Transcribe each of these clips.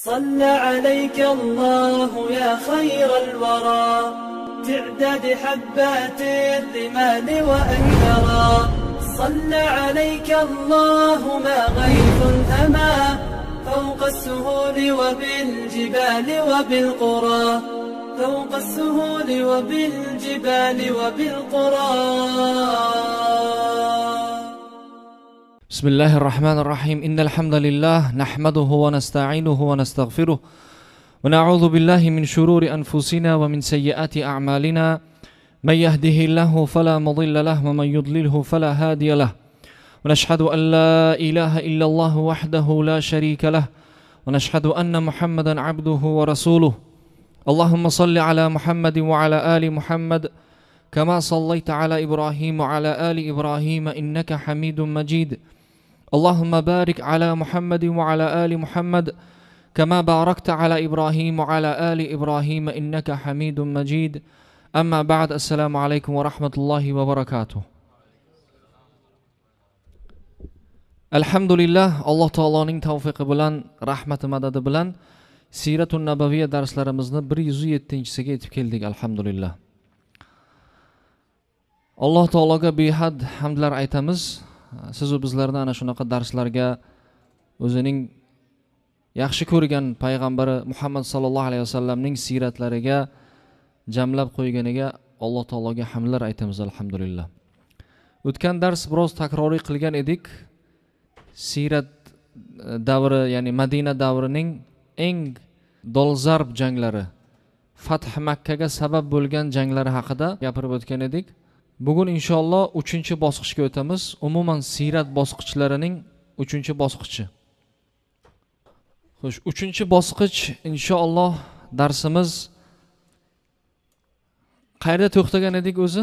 صلى عليك الله يا خير الورى تعداد حبات الرمال وأنكرا صلى عليك الله ما غيث أما فوق السهول وبالجبال وبالقرى فوق السهول وبالجبال وبالقرى. بسم الله الرحمن الرحيم. إن الحمد لله نحمده ونستعينه ونستغفره ونعوذ بالله من شرور أنفسنا ومن سيئات أعمالنا. من يهده الله فلا مضل له ومن يضلله فلا هادي له. ونشهد أن لا إله إلا الله وحده لا شريك له ونشهد أن محمدا عبده ورسوله. اللهم صل على محمد وعلى آل محمد كما صليت على إبراهيم وعلى آل إبراهيم إنك حميد مجيد. اللهم بارك على محمد وعلى آل محمد كما باركت على إبراهيم وعلى آل إبراهيم إنك حميد مجيد. أما بعد، السلام عليكم ورحمة الله وبركاته. Alhamdulillah, Alloh taoloning tavfiqi bilan, rahmati madadi bilan Siratun Nabaviyya darslarimizni 107-siga yetib keldik. Alhamdulillah. Alloh taologa behad hamdlar aytamiz. Siz va bizlarni ana shunaqa darslarga o'zining yaxshi ko'rgan payg'ambari Muhammad sallallohu alayhi vasallamning siratlariga jamlab qo'yganiga Alloh taologa hamdlar aytamiz. Alhamdulillah. O'tgan dars biroz takroriy qilgan edik. Sirat davri, ya'ni Madina davrining eng dolzarb janglari, Fath Makkaga sabab bo'lgan janglari haqida gapirib o'tgan edik. Bugun inshaalloh 3-bosqichga o'tamiz. Umuman sirat bosqichlarining 3-bosqichi. Xo'sh, 3-bosqich inshaalloh darsimiz qayerda to'xtagan edik o'zi?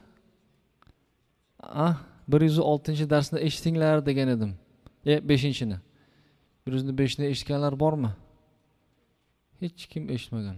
106-darsni eshitinglar degan edim. 5-ni. 105-ni eshitganlar bormi? Hech kim eshitmagan.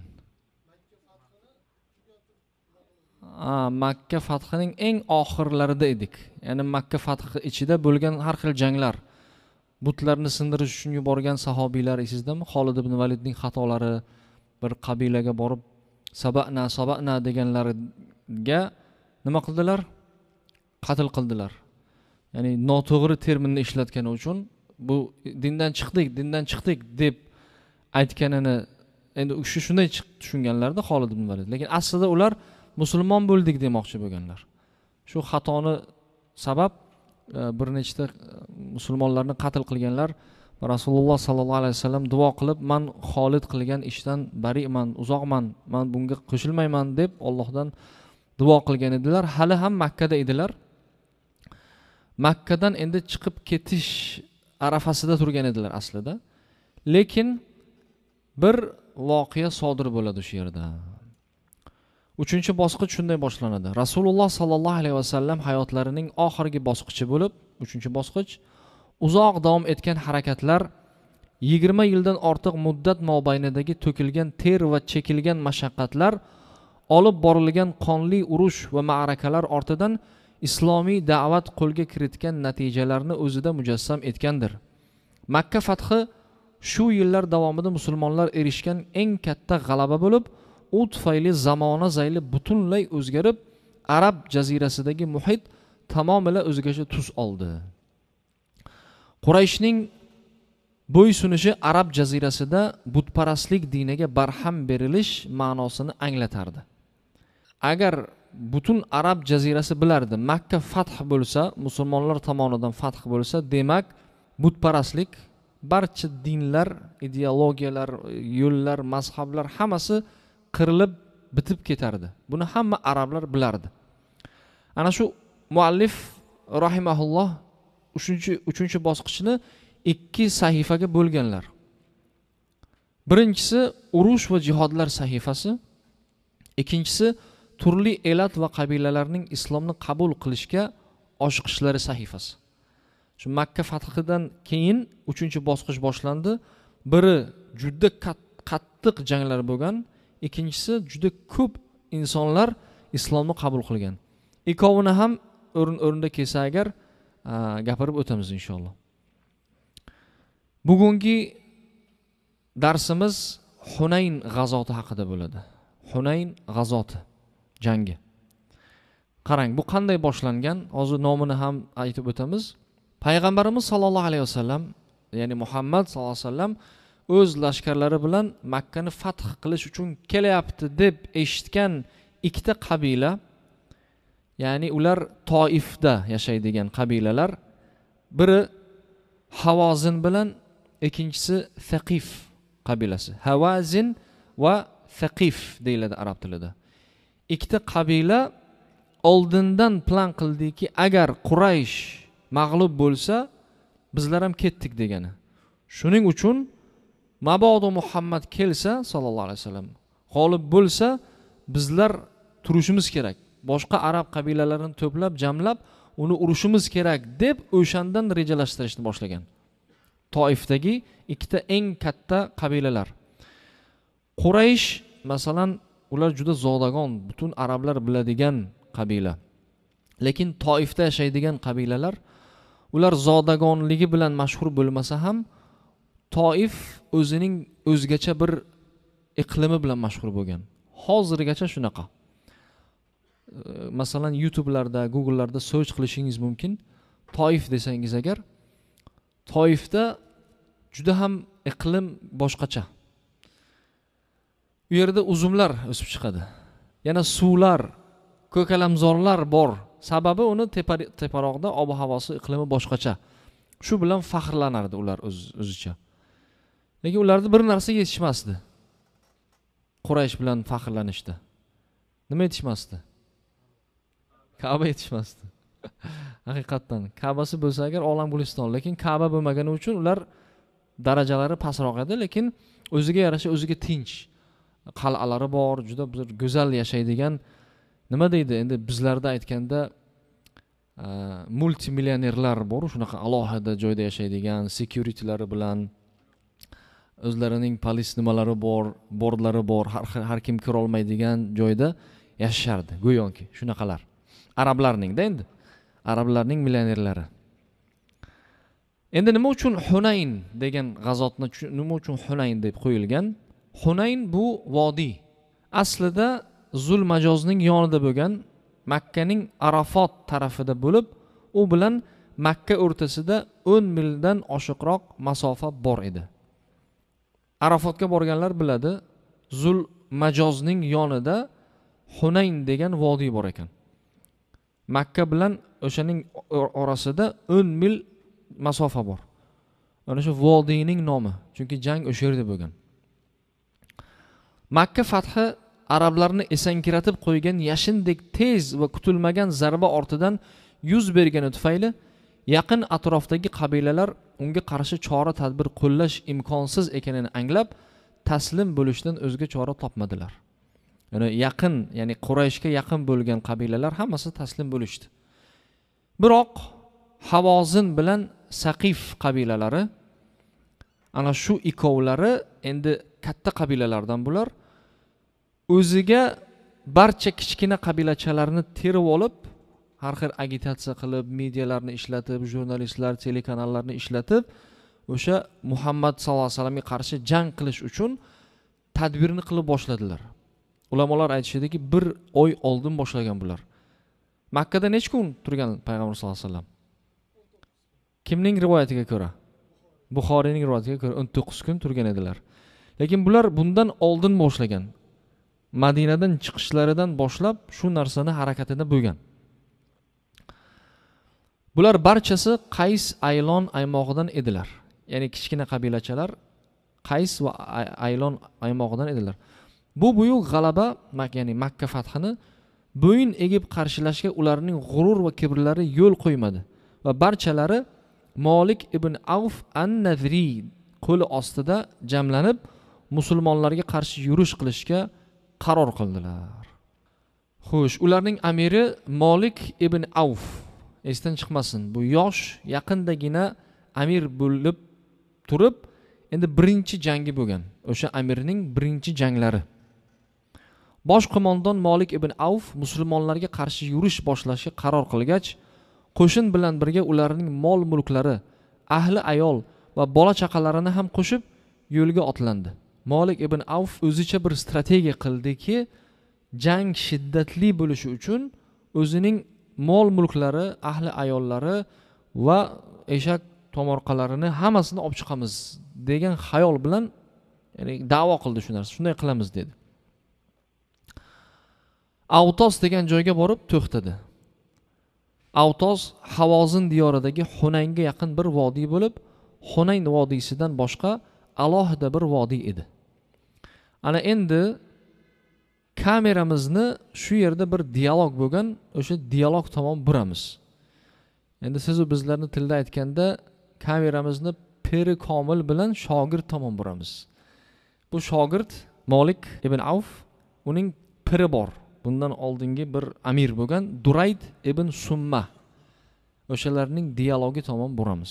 Makka fathining eng oxirlarida edik. Ya'ni Makka fathi ichida bo'lgan har xil janglar, butlarni sindirish uchun yuborgan sahobiylar esizdami? Xolid ibn Validning xatolari, bir qabilaga borib sabana deganlarga nima qildilar? Qatl qildilar. Ya'ni noto'g'ri terminni ishlatgani uchun bu dindan chiqdik deb aytganini endi shunday tushunganlarda Xolid ibn Valid. Lekin aslida ular musulmon bo'ldik demoqchi bo'lganlar. Shu xatoni sabab bir nechta musulmonlarni qatl qilganlar. Rasululloh sallallohu alayhi vasallam duo qilib, "Men Xolid qilgan ishdan bariman, uzoqman, men bunga qo'shilmayman" deb Allohdan duo qilgan edilar. Hali ham Makkada edilar. Makkadan endi chiqib ketish arafasida turgan edilar aslida. Lekin bir voqea sodir bo'ladi shu yerda. 3-bosqich shunday boshlanadi. Rasululloh sallallohu alayhi vasallam hayotlarining oxirgi bosqichi bo'lib, 3-bosqich uzoq davom etgan harakatlar, 20 yildan ortiq muddat mobaynidagi to'kilgan ter va chekilgan mashaqqatlar, olib borilgan qonli urush va ma'rakalar ortidan islomiy da'vat qo'lga kiritgan natijalarni o'zida mujassam etgandir. Makka fathi shu yillar davomida musulmonlar erishgan eng katta g'alaba bo'lib, u tufayli zamona zayli butunlay o'zgarib, Arab jazirasidagi muhit tamomila o'zgacha tus oldi. Qurayshning bo'ysunishi Arab jazirasida butparastlik diniga barham berilish ma'nosini anglatardi. Agar butun Arab jazirasi bilardi, Makka fath bo'lsa, musulmonlar tomonidan fath bo'lsa, demak butparastlik, barcha dinlar, ideologiyalar, yo'llar, mazhablar hammasi qirilib bitib ketardi. Buni hamma arablar bilardi. Ana shu muallif rahimahulloh 3-bosqichni 2 sahifaga bo'lganlar. Birinchisi urush va jihodlar sahifasi, ikkinchisi turli elat va qabilalarning islomni qabul qilishga oshiqishlari sahifasi. Shu Makka fathidan keyin 3-bosqich boshlandi. Biri juda qattiq janglar bo'lgan, ikkinchisi juda ko'p insonlar islomni qabul qilgan. Ikkovini ham o'rinda kelsa agar gapirib o'tamiz inshaalloh. Bugungi darsimiz Hunayn g'azoti haqida bo'ladi. Hunayn g'azoti jangi. Qarang, bu qanday boshlangan? Hozir nomini ham aytib o'tamiz. Payg'ambarimiz sollallohu alayhi vasallam, ya'ni Muhammad sollallohu alayhi vasallam o'z lashkarlari bilan Makka ni fath qilish uchun kelyapti deb eshitgan ikkita qabila, ya'ni ular Toifda yashaydigan qabilalar, biri Havozin bilan ikkinchisi Thaqif qabilasi. Havazin va Thaqif deyiladi arab tilida. Ikkita qabila oldindan plan qildiki, agar Quraysh mag'lub bo'lsa, bizlar ham ketdik degani. Shuning uchun mabodo Muhammad kelsa sallallohu alayhi vasallam, g'olib bo'lsa, bizlar turishimiz kerak. Boshqa arab qabilalarini to'plab, jamlab, uni urushimiz kerak deb o'shandan rejalashtirishni boshlagan. Toifdagi ikkita eng katta qabilalar. Quraysh, masalan, ular juda zodagon, butun arablar biladigan qabila. Lekin Toifda yashaydigan qabilalar, ular zodagonligi bilan mashhur bo'lmasa ham, Toif o'zining o'zgacha bir iqlimi bilan mashhur bo'lgan. Hozirgacha shunaqa. Masalan, YouTube'larda, Google'larda search qilishingiz mumkin. Toif desangiz agar, Toifda juda ham iqlim boshqacha. U yerda uzumlar o'sib chiqadi. Yana suvlar, ko'kalamzorlar bor. Sababi uni teparoqda ob-havosi, iqlimi boshqacha. Shu bilan faxrlanardi ular o'zicha. Lekin ularda bir narsa yetishmasdi. Quraysh bilan faxrlanishdi. Nima yetishmasdi? Ka'ba yetishmasdi. Haqiqatan Ka'basi bo'lsa agar olam guliston, lekin Ka'ba bo'lmagani uchun ular darajalari pastroq edi, lekin o'ziga yarasha o'ziga tinch. Qal'alari bor, juda bir go'zal yashaydigan, nima deydi endi bizlarda aytganda multimillionerlar bor, shunaqa alohida joyda yashaydigan, security'lari bilan o'zlarining polis nimalari bor, bordlari bor, har kim kira olmaydigan joyda yashardi, go'yoki shunaqalar. Arablarning-da endi. Arablarning millionerlari. Endi nima uchun Hunayn degan g'azotni nima uchun Hunayn deb qo'yilgan? Hunayn bu vodiy. Aslida Zul Majozning yonida bo'lgan, Makkaning Arafot tarafida bo'lib, u bilan Makka o'rtasida 10 mildan oshiqroq masofa bor edi. Arafotga borganlar biladi, Zul Majozning yonida Hunayn degan vodiy bor ekan. Makka bilan o'shaning orasida 10 mil masofa bor. Ana shu vodiyning nomi, chunki jang o'sha yerda bo'lgan. Makka fathi arablarni esankiratib qo'ygan yashindek tez va kutilmagan zarba ortidan yuz bergani tufayli yaqin atrofdagi qabilalar unga qarshi chora tadbir qo'llash imkonsiz ekanini anglab, taslim bo'lishdan o'zga chora topmadilar. Ya'ni Qurayshga yaqin bo'lgan qabilalar hammasi taslim bo'lishdi. Biroq Havozin bilan Saqif qabilalari, ana shu ikkovlari endi katta qabilalardan bular, o'ziga barcha kichkina qabilachalarni terib olib, har xil agitatsiya qilib, medialarni ishlatib, jurnalistlar, telekanallarni ishlatib, o'sha Muhammad sallallohu alayhi vasallamga qarshi jang qilish uchun tadbirni qilib boshladilar. Ulamolar aytishadiki, 1 oy oldin boshlagan bular. Makkada necha kun turgan payg'ambar sollallohu alayhi vasallam? Kimning rivoyatiga ko'ra? Buxoriyning rivoyatiga ko'ra 19 kun turgan edilar. Lekin bular bundan oldin boshlagan. Madinadan chiqishlaridan boshlab shu narsani harakatida bo'lgan. Bular barchasi Qays Aylon aymog'idan edilar. Ya'ni kichkina qabilachalar Qays va Aylon aymog'idan edilar. Bu buyuk g'alaba, ya'ni Makka fathini bo'yin egib qarshilashga ularning g'urur va kibrlari yo'l qo'ymadi va barchalari Malik ibn Avf an-Nadri qo'li ostida jamlanib musulmonlarga qarshi yurish qilishga qaror qildilar. Xo'sh, ularning amiri Malik ibn Avf, esdan chiqmasin, bu yosh yaqindagina amir bo'lib turib, endi birinchi jangi bo'lgan. O'sha amirning birinchi janglari. Bosh qo'mondon Malik ibn Avf musulmonlarga qarshi yurish boshlashga qaror qilgach, qo'shin bilan birga ularning mol-mulklari, ahli ayol va bola chaqalarini ham qo'shib yo'lga otlandi. Molik ibn Avf o'zicha bir strategiya qildiki, jang shiddatli bo'lishi uchun o'zining mol mulklari, ahli ayollari va eshak tomorqalarini hammasini olib chiqamiz degan xayol bilan, ya'ni da'vo qildi shu narsa. Shunday qilamiz dedi. Avtos degan joyga borib to'xtadi. Avtos Havozin diyoridagi Hunaynga yaqin bir vodiy bo'lib, Hunayn vodiysidan boshqa alohida bir vodiy edi. Ana endi kameramizni shu yerda bir dialog bo'lgan, o'sha dialog tomon buramiz. Endi siz u bizlarni tilda aytganda kameramizni peri komil bilan shogird tomon buramiz. Bu shogird Molik ibn Avf, uning piri bor. Bundan oldingi bir amir bo'lgan Durayd ibn Summa. O'shalarning dialogi tomon buramiz.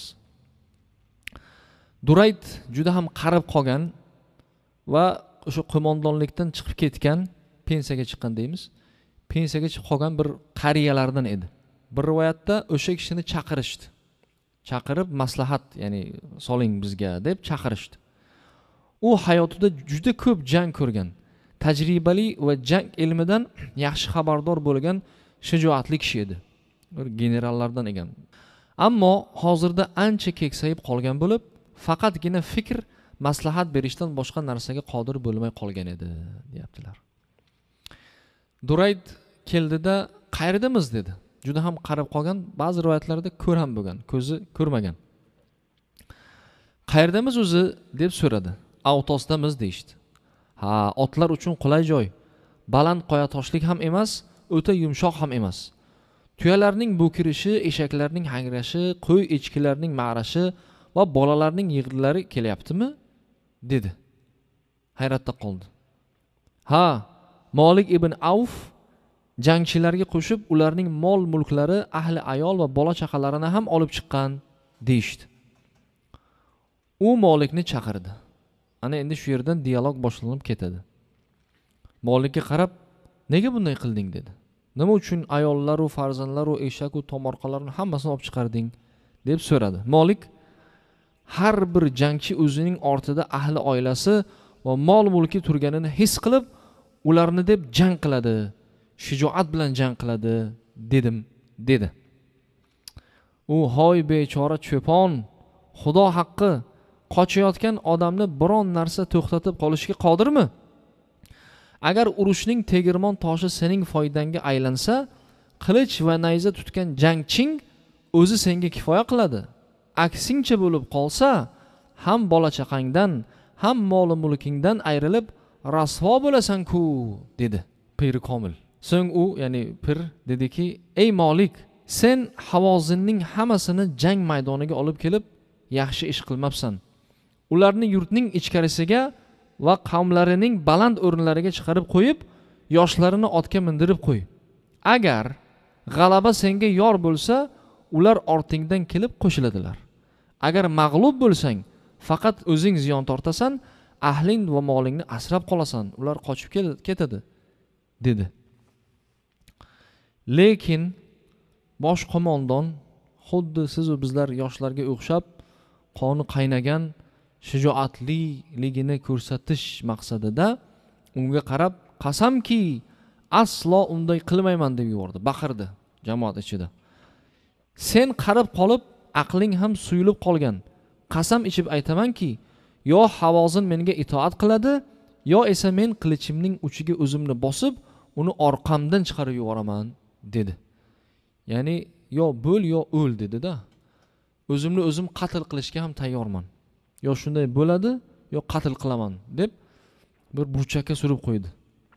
Durayd juda ham qarib qolgan va o'sha qo'mondonlikdan chiqib ketgan, pensiyaga chiqqan deymiz. Pensiyaga chiqib qolgan bir qariyalardan edi. Bir rivoyatda o'sha kishini chaqirishdi. Chaqirib maslahat, ya'ni soling bizga deb chaqirishdi. U hayotida juda ko'p jang ko'rgan, tajribali va jang ilmidan yaxshi xabardor bo'lgan shijoatli kishi edi. Bir generallardan ekan. Ammo hozirda ancha keksayib qolgan bo'lib, faqatgina fikr, maslahat berishdan boshqa narsaga qodir bo'lmay qolgan edi, deyaptilar. Durayd keldida, "Qayerdamiz?" dedi. Juda ham qarib qolgan, ba'zi rivoyatlarda ko'r ham bo'lgan, ko'zi ko'rmagan. "Qayerdamiz o'zi?" deb so'radi. "Avtosdamiz" deyishdi. "Ha, otlar uchun qulay joy. Baland qoya toshlik ham emas, o'ta yumshoq ham emas. Tuyalarning bo'kirishi, eshaklarning hangrashi, qo'y echkilarning ma'rashi va bolalarning yig'ilari kelyaptimi?" dedi. Hayratda qoldi. "Ha, Molik ibn Avf jangchilarga qo'shib ularning mol mulklari, ahli ayol va bola chaqalarini ham olib chiqqan" deyishdi. U Molikni chaqirdi. Ana endi shu yerdan dialog boshlanib ketadi. Molikka qarab, "Nega bunday qilding?" dedi. "Nima uchun ayollar va farzandlar va eshak va tomorqalarni hammasini olib chiqarding?" deb so'radi. Molik, har bir jangchi o'zining ortida ahli oilasi va mol mulki turganini his qilib, ularni deb jang qiladi, shijoat bilan jang qiladi dedi. U, "Hoy bechora cho'pon, Xudo haqqi, qochayotgan odamni biron narsa to'xtatib qolishga qodirmi? Agar urushning tegirmon toshi sening foydangga aylansa, qilich va nayza tutgan jangching o'zi senga kifoya qiladi. Aksincha bo'lib qolsa, ham bola chaqangdan, ham mol mulkingdan ayrilib rasvo bo'lasan-ku", dedi Pir Komil. So'ng u, ya'ni pir dediki, "Ey Molik, sen Havozinning hammasini jang maydoniga olib kelib yaxshi ish qilmabsan. Ularni yurtning ichkarisiga va qavmlarining baland o'rinlariga chiqarib qo'yib, yoshlarini otga mindirib qo'y. Agar g'alaba senga yor bo'lsa, ular ortingdan kelib qo'shiladilar. Agar mag'lub bo'lsang, faqat o'zing ziyon tortasan, ahling va molingni asrab qolasan, ular qochib ketadi", dedi. Lekin bosh qo'mondon xuddi siz va bizlar yoshlarga o'xshab qoni qaynagan, shijoatliligini ko'rsatish maqsadida unga qarab, "Qasamki, aslo unday qilmayman" deb yubordi, baqirdi jamoat ichida. "Sen qarib qolib, aqling ham suyulib qolgan. Qasam ichib aytamanki, yo Havozin menga itoat qiladi, yo esa men qilichimning uchiga o'zimni bosib, uni orqamdan chiqarib yuboraman", dedi. Ya'ni yo bo'l yo o'l dedi-da. "O'zimni o'zim qatl qilishga ham tayyorman. Yo shunday bo'ladi, yo qatl qilaman", deb bir burchakka surib qo'ydi.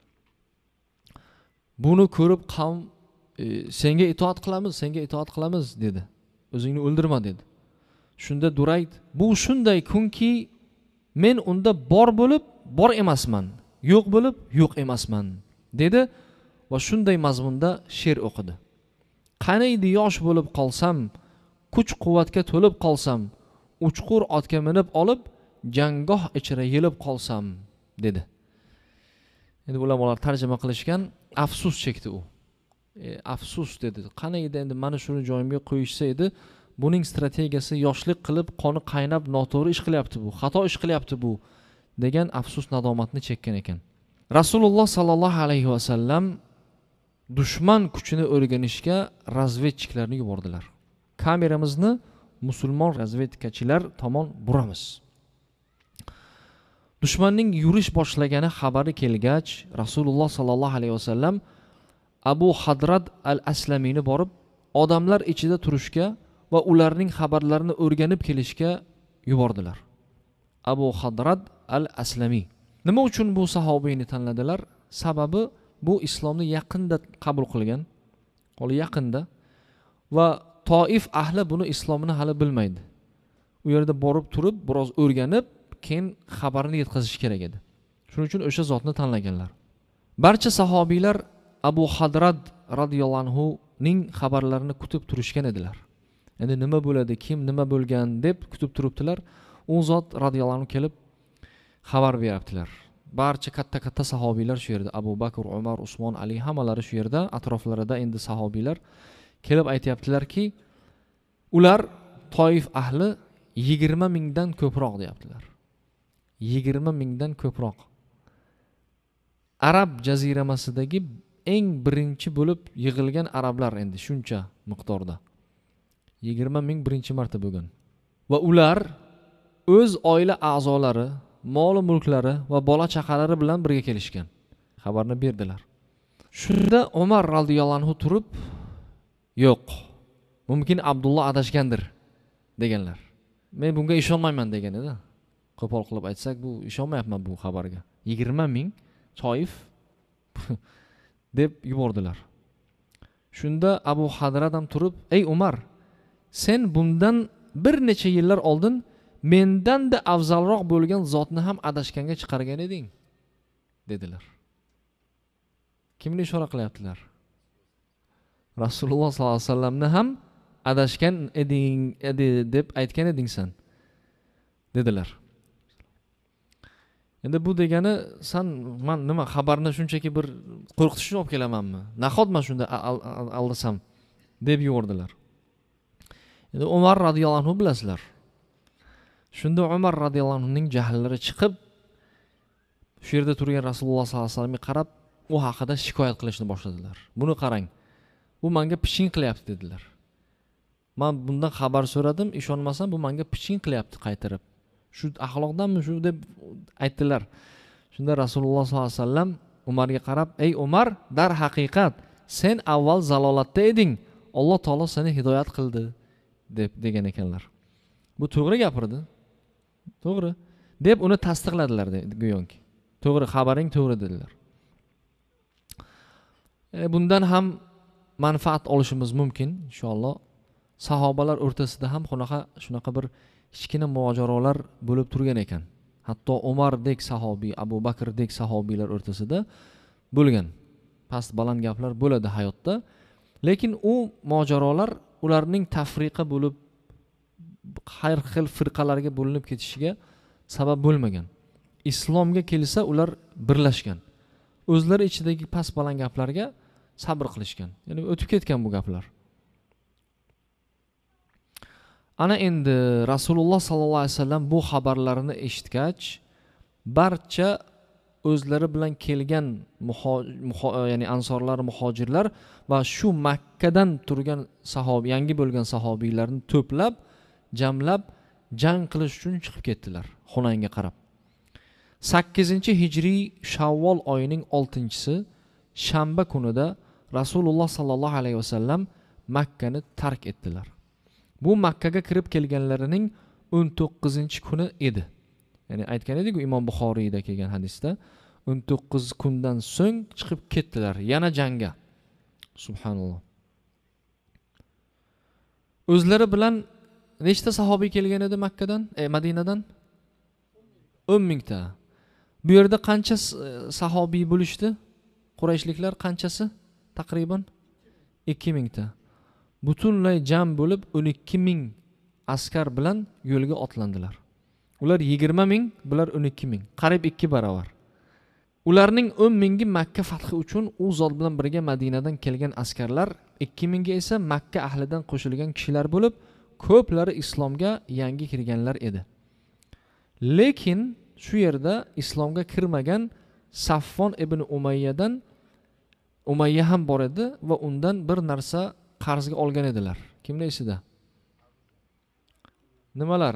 Buni ko'rib qavm, "Senga itoat qilamiz", dedi. "O'zingni o'ldirma", dedi. Shunda Durayd, "Bu shunday kunki, men unda bor bo'lib, bor emasman, yo'q bo'lib, yo'q emasman", dedi va shunday mazmunda she'r o'qidi. "Qaniydi yosh bo'lib qolsam, kuch-quvvatga to'lib qolsam, uchqur otga minib olib, janggoh ichra yelib qolsam", dedi. Endi ulamolar tarjima qilishgan, afsus chekdi u. Afsus dedi. Qaniydi endi mana shuni joyimga qo'yishsa edi, buning strategiyasi yoshlik qilib qoni qaynab noto'g'ri ish qilyapti bu, xato ish qilyapti bu degan afsus nadomatni chekkan ekan. Rasululloh sallallohu alayhi vasallam dushman kuchini o'rganishga razvedchiklarni yubordilar. Kameramizni musulmon razvedkachilar tomon buramiz. Dushmanning yurish boshlagani xabari kelgach, Rasululloh sallallohu alayhi vasallam Abu Hadrad al-Aslamiyni borib, odamlar ichida turishga va ularning xabarlarini o'rganib kelishga yubordilar. Abu Hadrad al-Aslamiy. Nima uchun bu sahobiyni tanladilar? Sababi bu islomni yaqinda qabul qilgan, hali yaqinda, va Toif ahli buni islomini hali bilmaydi. U yerda borib turib, biroz o'rganib, keyin xabarini yetkazish kerak edi. Shuning uchun o'sha zotni tanlaganlar. Barcha sahobiylar Abu Hadrad radhiyallohu anhu ning xabarlarini kutib turishgan edilar. Endi nima bo'ladi, kim nima bo'lgan deb kutib turibdilar. U zot radhiyallohu anhu kelib xabar beryaptilar. Barcha katta sahobiylar shu yerda, Abu Bakr, Umar, Usmon, Ali hammalari shu yerda, atroflarida endi sahobiylar kelib aytayaptilarki, ular Toif ahli 20 mingdan ko'proq deyaptilar. 20 mingdan ko'proq. Arab jaziramasidagi eng birinchi bo'lib yig'ilgan arablar endi shuncha miqdorda. 20 ming birinchi marta bo'lgan. Va ular o'z oila a'zolari, mol mulklari va bola chaqalari bilan birga kelishgan. Xabarni berdilar. Shunda Umar radhiyallohu anhu turib, yo'q, mumkin Abdulloh adashgandir deganlar. Men bunga ishonmayman degan edi. Qo'pol qilib aytsak, bu ishonmayapman bu xabarga. 20 ming Toif deb yubordilar. Shunda Abu Hadrad ham turib, ey Umar, sen bundan bir necha yillar oldin mendan-da afzalroq bo'lgan zotni ham adashganga chiqargan eding, dedilar. Kimni ishora qilyaptilar? Rasululloh sollallohu alayhi vasallamni ham adashgan eding deb aytgan eding sen, dedilar. Endi bu degani, sen men nima xabarni shunchaki bir qo'rqitishni olib kelamanmi? Nahotman shunda aldasam deb yubordilar. Endi Umar radhiyallohu anhu bilasizlar. Shunda Umar radhiyallohu anhuning jahllari chiqib, shu yerda turgan Rasululloh sollallohu alayhi vasallamga qarab, u haqida shikoyat qilishni boshladilar. Buni qarang, bu menga piching qilyapti dedilar. Men bundan xabar so'radim, ishonmasam bu menga piching qilyapti qaytarib. Shu axloqdanmi shu deb aytdilar. Shunda Rasululloh sollallohu alayhi vasallam Umarga qarab, ey Umar, dar haqiqat sen avval zalolatda eding, Alloh taolo seni hidoyat qildi deb degan ekanlar. Bu to'g'ri gapirdi. To'g'ri deb uni tasdiqladilar go'yoki. To'g'ri, xabaring to'g'ri dedilar. Bundan ham manfaat olishimiz mumkin inshaalloh. Sahobalar o'rtasida ham shunaqa bir kichkina mojarolar bo'lib turgan ekan. Hatto Umardek sahobiy, Abu Bakrdek sahobiylar o'rtasida bo'lgan. Past baland gaplar bo'ladi hayotda. Lekin u mojarolar ularning tafriqa bo'lib har xil firqalarga bo'linib ketishiga sabab bo'lmagan. Islomga kelsa ular birlashgan. O'zlari ichidagi past baland gaplarga sabr qilishgan. Ya'ni o'tib ketgan bu gaplar. Ana endi Rasululloh sallallohu alayhi vasallam bu xabarlarni eshitgach, barcha o'zlari bilan kelgan ya'ni ansorlar, muhojirlar va shu Makkadan turgan sahobiy, yangi bo'lgan sahobiylarni to'plab, jamlab jang qilish uchun chiqib ketdilar Hunaynga qarab. 8-hijriy Shavvol oyining 6-si shanba kunida Rasululloh sallallohu alayhi vasallam Makkani tark etdilar. Bu Makkaga kirib kelganlarining 19-kuni edi. Ya'ni aytgan edik-ku Imom Buxoriyda kelgan hadisda 19 kundan so'ng chiqib ketdilar yana jangga. Subhanalloh. O'zlari bilan nechta sahobiy kelgan edi Makkadan, Madinadan? 10 mingta. Bu yerda qancha sahobiy bo'lishdi? Qurayshliklar qanchasi? Taqriban 2 mingta. Butunlay jam bo'lib 12 ming askar bilan yo'lga otlandilar. Ular 20 ming, bular 12 ming. Qarib 2 barobar. Ularning 10 mingi Makka fathi uchun u zot bilan birga Madinadan kelgan askarlar, 2 mingi esa Makka ahlidan qo'shilgan kishilar bo'lib, ko'plari islomga yangi kirganlar edi. Lekin shu yerda islomga kirmagan Saffon ibn Umayya ham bor edi va undan bir narsa qarzga olgan edilar. Kimda esida? Nimalar?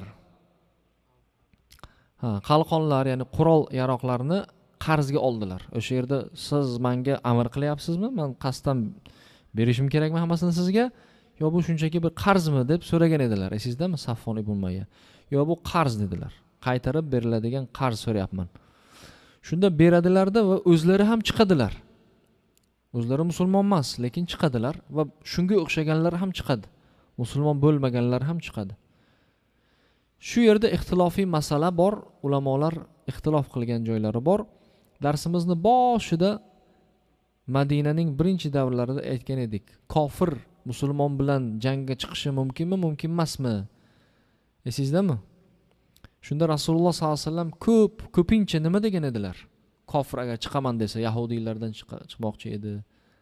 Qalqonlar, ya'ni qurol yaroqlarni qarzga oldilar. O'sha yerda siz menga amr qilyapsizmi? Men qasddan berishim kerakmi hammasini sizga? Yo bu shunchaki bir qarzmi deb so'ragan edilar. Esizdami Saffon ibn Umayya? Yo bu qarz dedilar. Qaytarib beriladigan qarz so'rayapman. Shunda beradilarda va o'zlari ham chiqadilar. O'zlari musulmon emas, lekin chiqadilar va shunga o'xshaganlar ham chiqadi. Musulmon bo'lmaganlar ham chiqadi. Shu yerda ixtilofiy masala bor, ulamolar ixtilof qilgan joylari bor. Darsimizni boshida Madinaning birinchi davrlarida aytgan edik. Kofir musulmon bilan jangga chiqishi mumkinmi, mumkin emasmi? Esizdami? Shunda Rasululloh sollallohu alayhi vasallam ko'pincha nima degan edilar? Kofir agar chiqaman desa yahudiylardan chiqmoqchi edi.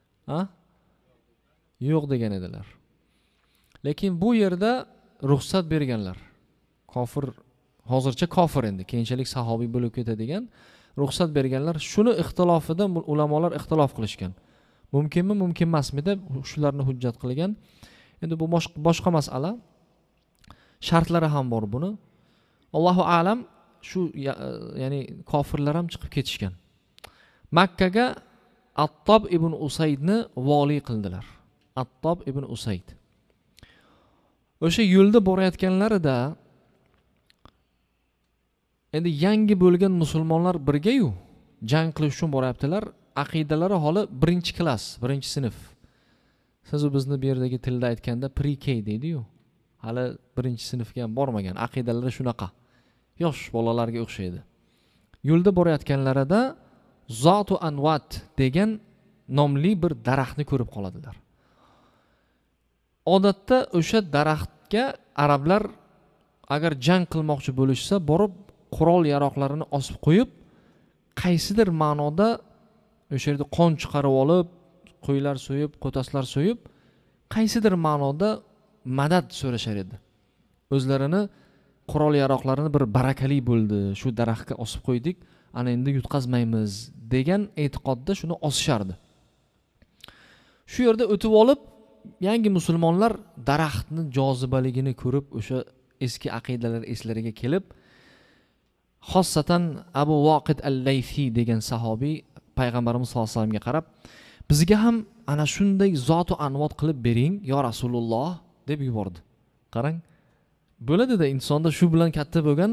Yo'q degan edilar. Lekin bu yerda ruxsat berganlar. Kofir hozircha kofir endi, keyinchalik sahobiy bo'lib ketadigan ruxsat berganlar. Shuni ixtilofida ulamolar ixtilof qilishgan. Mumkinmi, mumkin emasmi deb shularni hujjat qilgan. Endi bu boshqa masala. Shartlari ham bor buni. Allohu a'lam, shu ya'ni kofirlar ham chiqib ketishgan. Makkaga Attob ibn Usaydni vali qildilar. Attob ibn Usayd. O'sha yo'lda borayotganlarida endi yangi bo'lgan musulmonlar birga-yu jang qilish uchun boryaptilar. Aqidalari holi birinchi klass, birinchi sinf. Siz bizni bu yerdagi tilda aytganda pre-K deydi-yu. Hali birinchi sinfga ham bormagan. Aqidalari shunaqa. Yosh bolalarga o'xshaydi. Yo'lda borayotganlarida Zotu Anvat degan nomli bir daraxtni ko'rib qoladilar. Odatda o'sha daraxtga arablar agar jang qilmoqchi bo'lishsa, borib qurol yaroqlarini osib qo'yib, qaysidir ma'noda o'sha yerda qon chiqarib olib, qo'ylar so'yib, qo'taslar so'yib, qaysidir ma'noda madad so'rashar edi. O'zlarini qurol yaroqlarini bir barakali bo'ldi, shu daraxtga osib qo'ydik, ana endi yutqazmaymiz degan e'tiqodda shuni osishardi. Shu yerda o'tib olib, yangi musulmonlar daraxtning jozibaligini ko'rib, o'sha eski aqidalar eslariga kelib, xossatan Abu Voqid al-Laythi degan sahobiy payg'ambarimiz sollallohu alayhi vasallamga qarab, bizga ham ana shunday zotu anvot qilib bering, yo Rasululloh deb yubordi. Qarang, bo'ladi-da insonda shu bilan katta bo'lgan.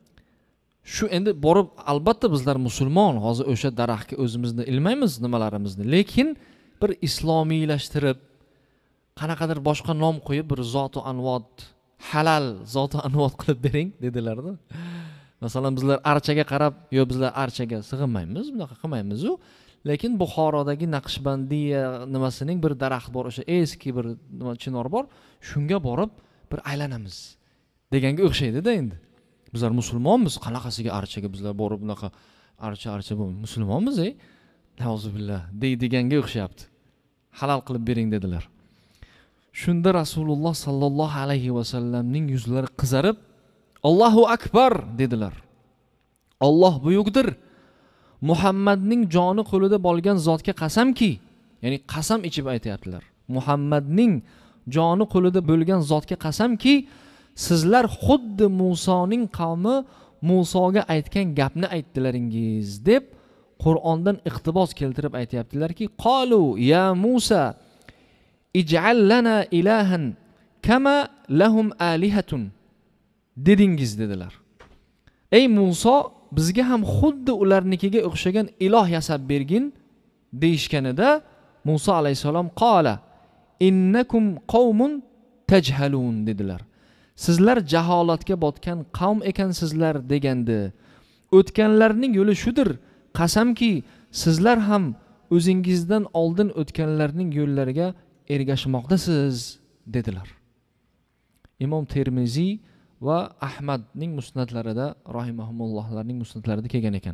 Shu endi borib, albatta bizlar musulmon, hozir o'sha daraxtga o'zimizni ilmaymiz nimalarimizni, lekin bir islomiylashtirib, qanaqadir boshqa nom qo'yib, bir zotu anvot, halal zotu anvot qilib bering dedilar-da. Masalan, bizlar archaga qarab, yo bizlar archaga sig'inmaymiz, bunaqa qilmaymiz-ku. Lekin Buxorodagi Naqshbandiya nimasining bir daraxt bor, o'sha eski bir chinor bor, shunga borib bir aylanamiz deganga o'xshaydi-da endi. Bizlar musulmonmiz, qanaqasiga archaga bizlar borib bunaqa archa bu musulmonmiz, Nauzubillah deydiganga o'xshayapti. Halal qilib bering dedilar. Shunda Rasululloh sallallohu alayhi va sallamning yuzlari qizarib, Allohu akbar dedilar. Alloh buyukdir. Muhammadning joni qo'lida bo'lgan zotga qasamki, ya'ni qasam ichib aytayaptilar. Muhammadning joni qo'lida bo'lgan zotga qasamki, sizlar xuddi Musoning qavmi Musoga aytgan gapni aytdilaringiz deb Qur'ondan iqtibos keltirib aytayaptilarki, qalu ya Musa ij'al lana ilahan kama lahum alihatun dedingiz dedilar. Ey Muso, bizga ham xuddi ularnikiga o'xshagan iloh yasab bergin deyishganida Musa alayhisalom qala innakum qaumun tajhalun dedilar. Sizlar jaholatga botgan qavm ekansizlar degandi. O'tganlarning yo'li shudir. Qasamki, sizlar ham o'zingizdan oldin o'tganlarning yo'llariga ergashmoqdasiz dedilar. Imom Termiziy va Ahmadning musnadlarida, rahimahumullohlarning musnadlarida kelgan ekan.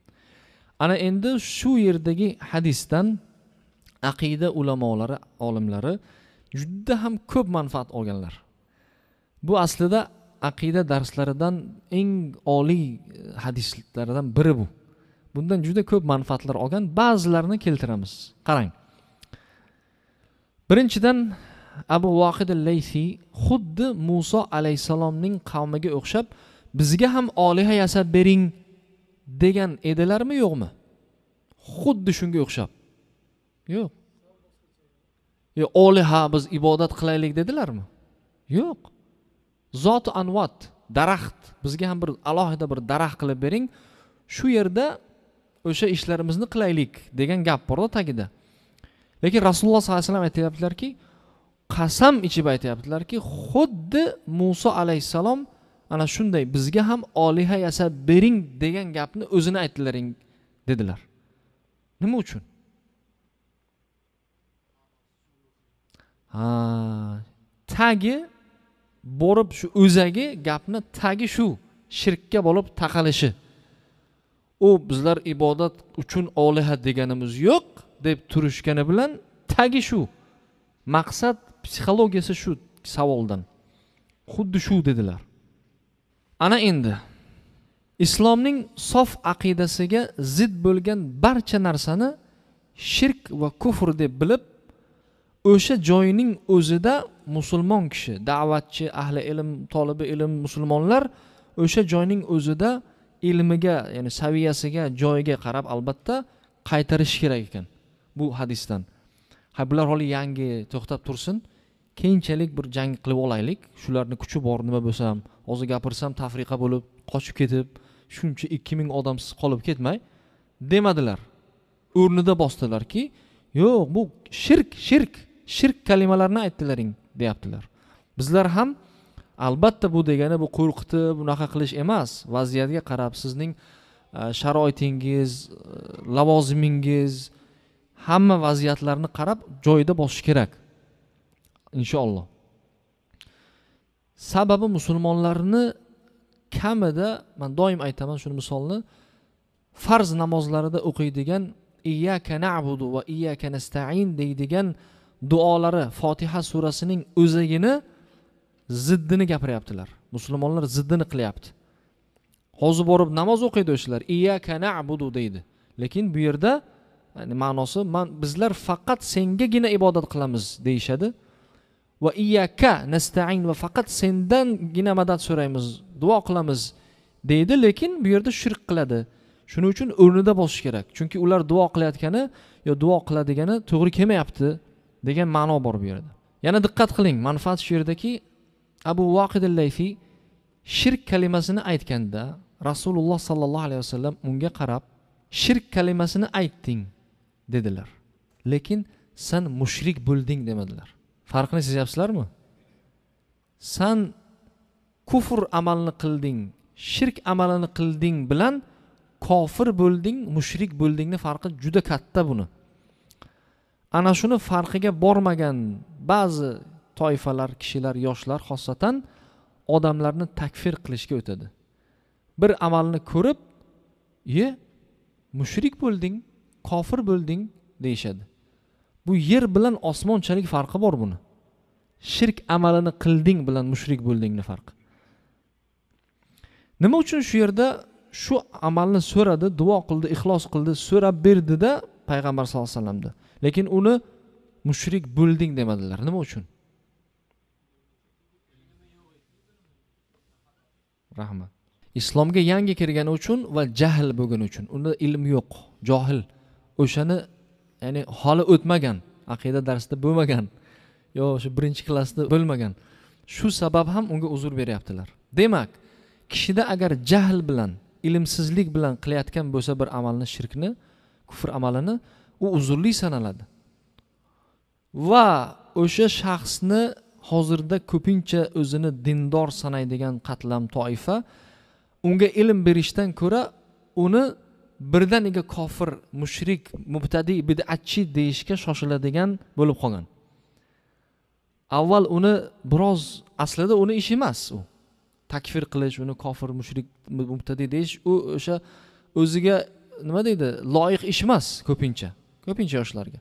Ana endi shu yerdagi hadisdan aqida ulamolari, olimlari juda ham ko'p manfaat olganlar. Bu aslida aqida darslaridan eng oliy hadislardan biri bu. Bundan juda ko'p manfaatlar olgan, ba'zilarini keltiramiz. Qarang. Birinchidan Abu Vaqid al-Laysi xuddi Musa alayhisalomning qavmiga o'xshab bizga ham oliha yasab bering degan edilarmi, yo'qmi? Xuddi shunga o'xshab. Yo'q. Oliha biz ibodat qilaylik dedilarmi? Yo'q. Zot anvat, daraxt, bizga ham bir alohida bir daraxt qilib bering, shu yerda o'sha ishlarimizni qilaylik degan gap bor-da tagida. Lekin Rasululloh sollallohu alayhi vasallam aytayaptilarki, qasam ichib aytayaptilarki, xuddi Musa alayhisalom ana shunday bizga ham oliha yasab bering degan gapni o'zini aytdilaring dedilar. Nima uchun? Tagi borib shu o'zagi gapni tagi shu shirkka bo'lib taqalishi. U bizlar ibodat uchun oliha deganimiz yo'q deb turishgani bilan tagi shu. Maqsad psixologiyasi shu savoldan. Xuddi shu dedilar. Ana endi islomning sof aqidasiga zid bo'lgan barcha narsani shirk va kufr deb bilib, o'sha joyning o'zida musulmon kishi, da'vatchi, ahli ilm, tolibi ilm, musulmonlar o'sha joyning o'zida ilmiga, ya'ni saviyasiga, joyiga qarab albatta qaytarish kerak ekan bu hadisdan. Bular hali yangi to'xtab tursin, keyinchalik bir jang qilib olaylik, shularni kuchi bor nima bo'lsa ham, hozir gapirsam tafriqa bo'lib, qochib ketib, shuncha 2000 odamsiz qolib ketmay demadilar. O'rnida bosdilarki, yo'q, bu shirk kalimalarini aytdilaring deyaptilar. Bizlar ham albatta bu degani bu qo'rqitib bunaqa qilish emas. Vaziyatga qarab sizning sharoitingiz, lavozimingiz, hamma vaziyatlarni qarab joyida bosish kerak. Inshaalloh. Sababi musulmonlarni kamida, men doim aytaman shuni misolni, farz namozlarida o'qiydigan iyyaka na'budu va iyyaka nasta'in deydigan duolari Fotiha surasining o'zagini ziddini gapiryaptilar. Musulmonlar ziddini qilyapti. Hozir borib namoz o'qiydi o'shalar, iyyaka na'budu deydi. Lekin bu yerda ma'nosi bizlar faqat sengagina ibodat qilamiz deyshadi. Va iyyaka nasta'in va faqat sendangina madad so'raymiz, duo qilamiz deydi, lekin bu yerda shirk qiladi. Shuning uchun o'rnida bosish kerak. Chunki ular duo qilayotgani yo duo qiladigani to'g'ri kelmayapti degan ma'no bor bu yerda. Yana diqqat qiling, manfaat shu yerdaki, Abu Vaqid al-Laysi shirk kalimasini aytganda Rasululloh sallallohu alayhi vasallam unga qarab, shirk kalimasini aytding dedilar. Lekin sen mushrik bo'lding demadilar. Farqini sezayapsizlarmi? Sen kufr amalini qilding, shirk amalini qilding bilan kofir bo'lding, mushrik bo'ldingni farqi juda katta buni. Ana shuni farqiga bormagan ba'zi toifalar, kishilar, yoshlar xosatan odamlarni takfir qilishga o'tadi. Bir amalni ko'rib, mushrik bo'lding, kofir bo'lding deyshadi. Bu yer bilan osmonchalik farqi bor buni. Shirk amalini qilding bilan mushrik bo'ldingni farqi. Nima uchun shu yerda shu amalni so'radi, duo qildi, ixlos qildi, so'rab berdi-da payg'ambar sollallohu alayhi vasallamda. Lekin uni mushrik bo'lding demadilar. Nima uchun? Rahmat. Islomga yangi kirgani uchun va jahl bo'lgani uchun. Unda ilm yo'q, johil. O'shani, ya'ni holi o'tmagan, aqida darsida bo'lmagan, yo o'sha birinchi klassda bo'lmagan. Shu sabab ham unga uzr beryaptilar. Demak, kishida agar jahl bilan, ilmsizlik bilan qilayotgan bo'lsa bir amalni, shirkni, kufr amalini, u uzrli sanaladi. Va o'sha shaxsni hozirda ko'pincha o'zini dindor sanaydigan qatlam toifa unga ilm berishdan ko'ra uni birdaniga kofir, mushrik, mubtadi, bid'atchi deyishga shoshiladigan bo'lib qolgan. Avval uni biroz, aslida uni ishi emas u. Takfir qilish, uni kofir, mushrik, mubtadi deyish, u o'sha o'ziga nima deydi, loyiq ish emas ko'pincha yoshlarga.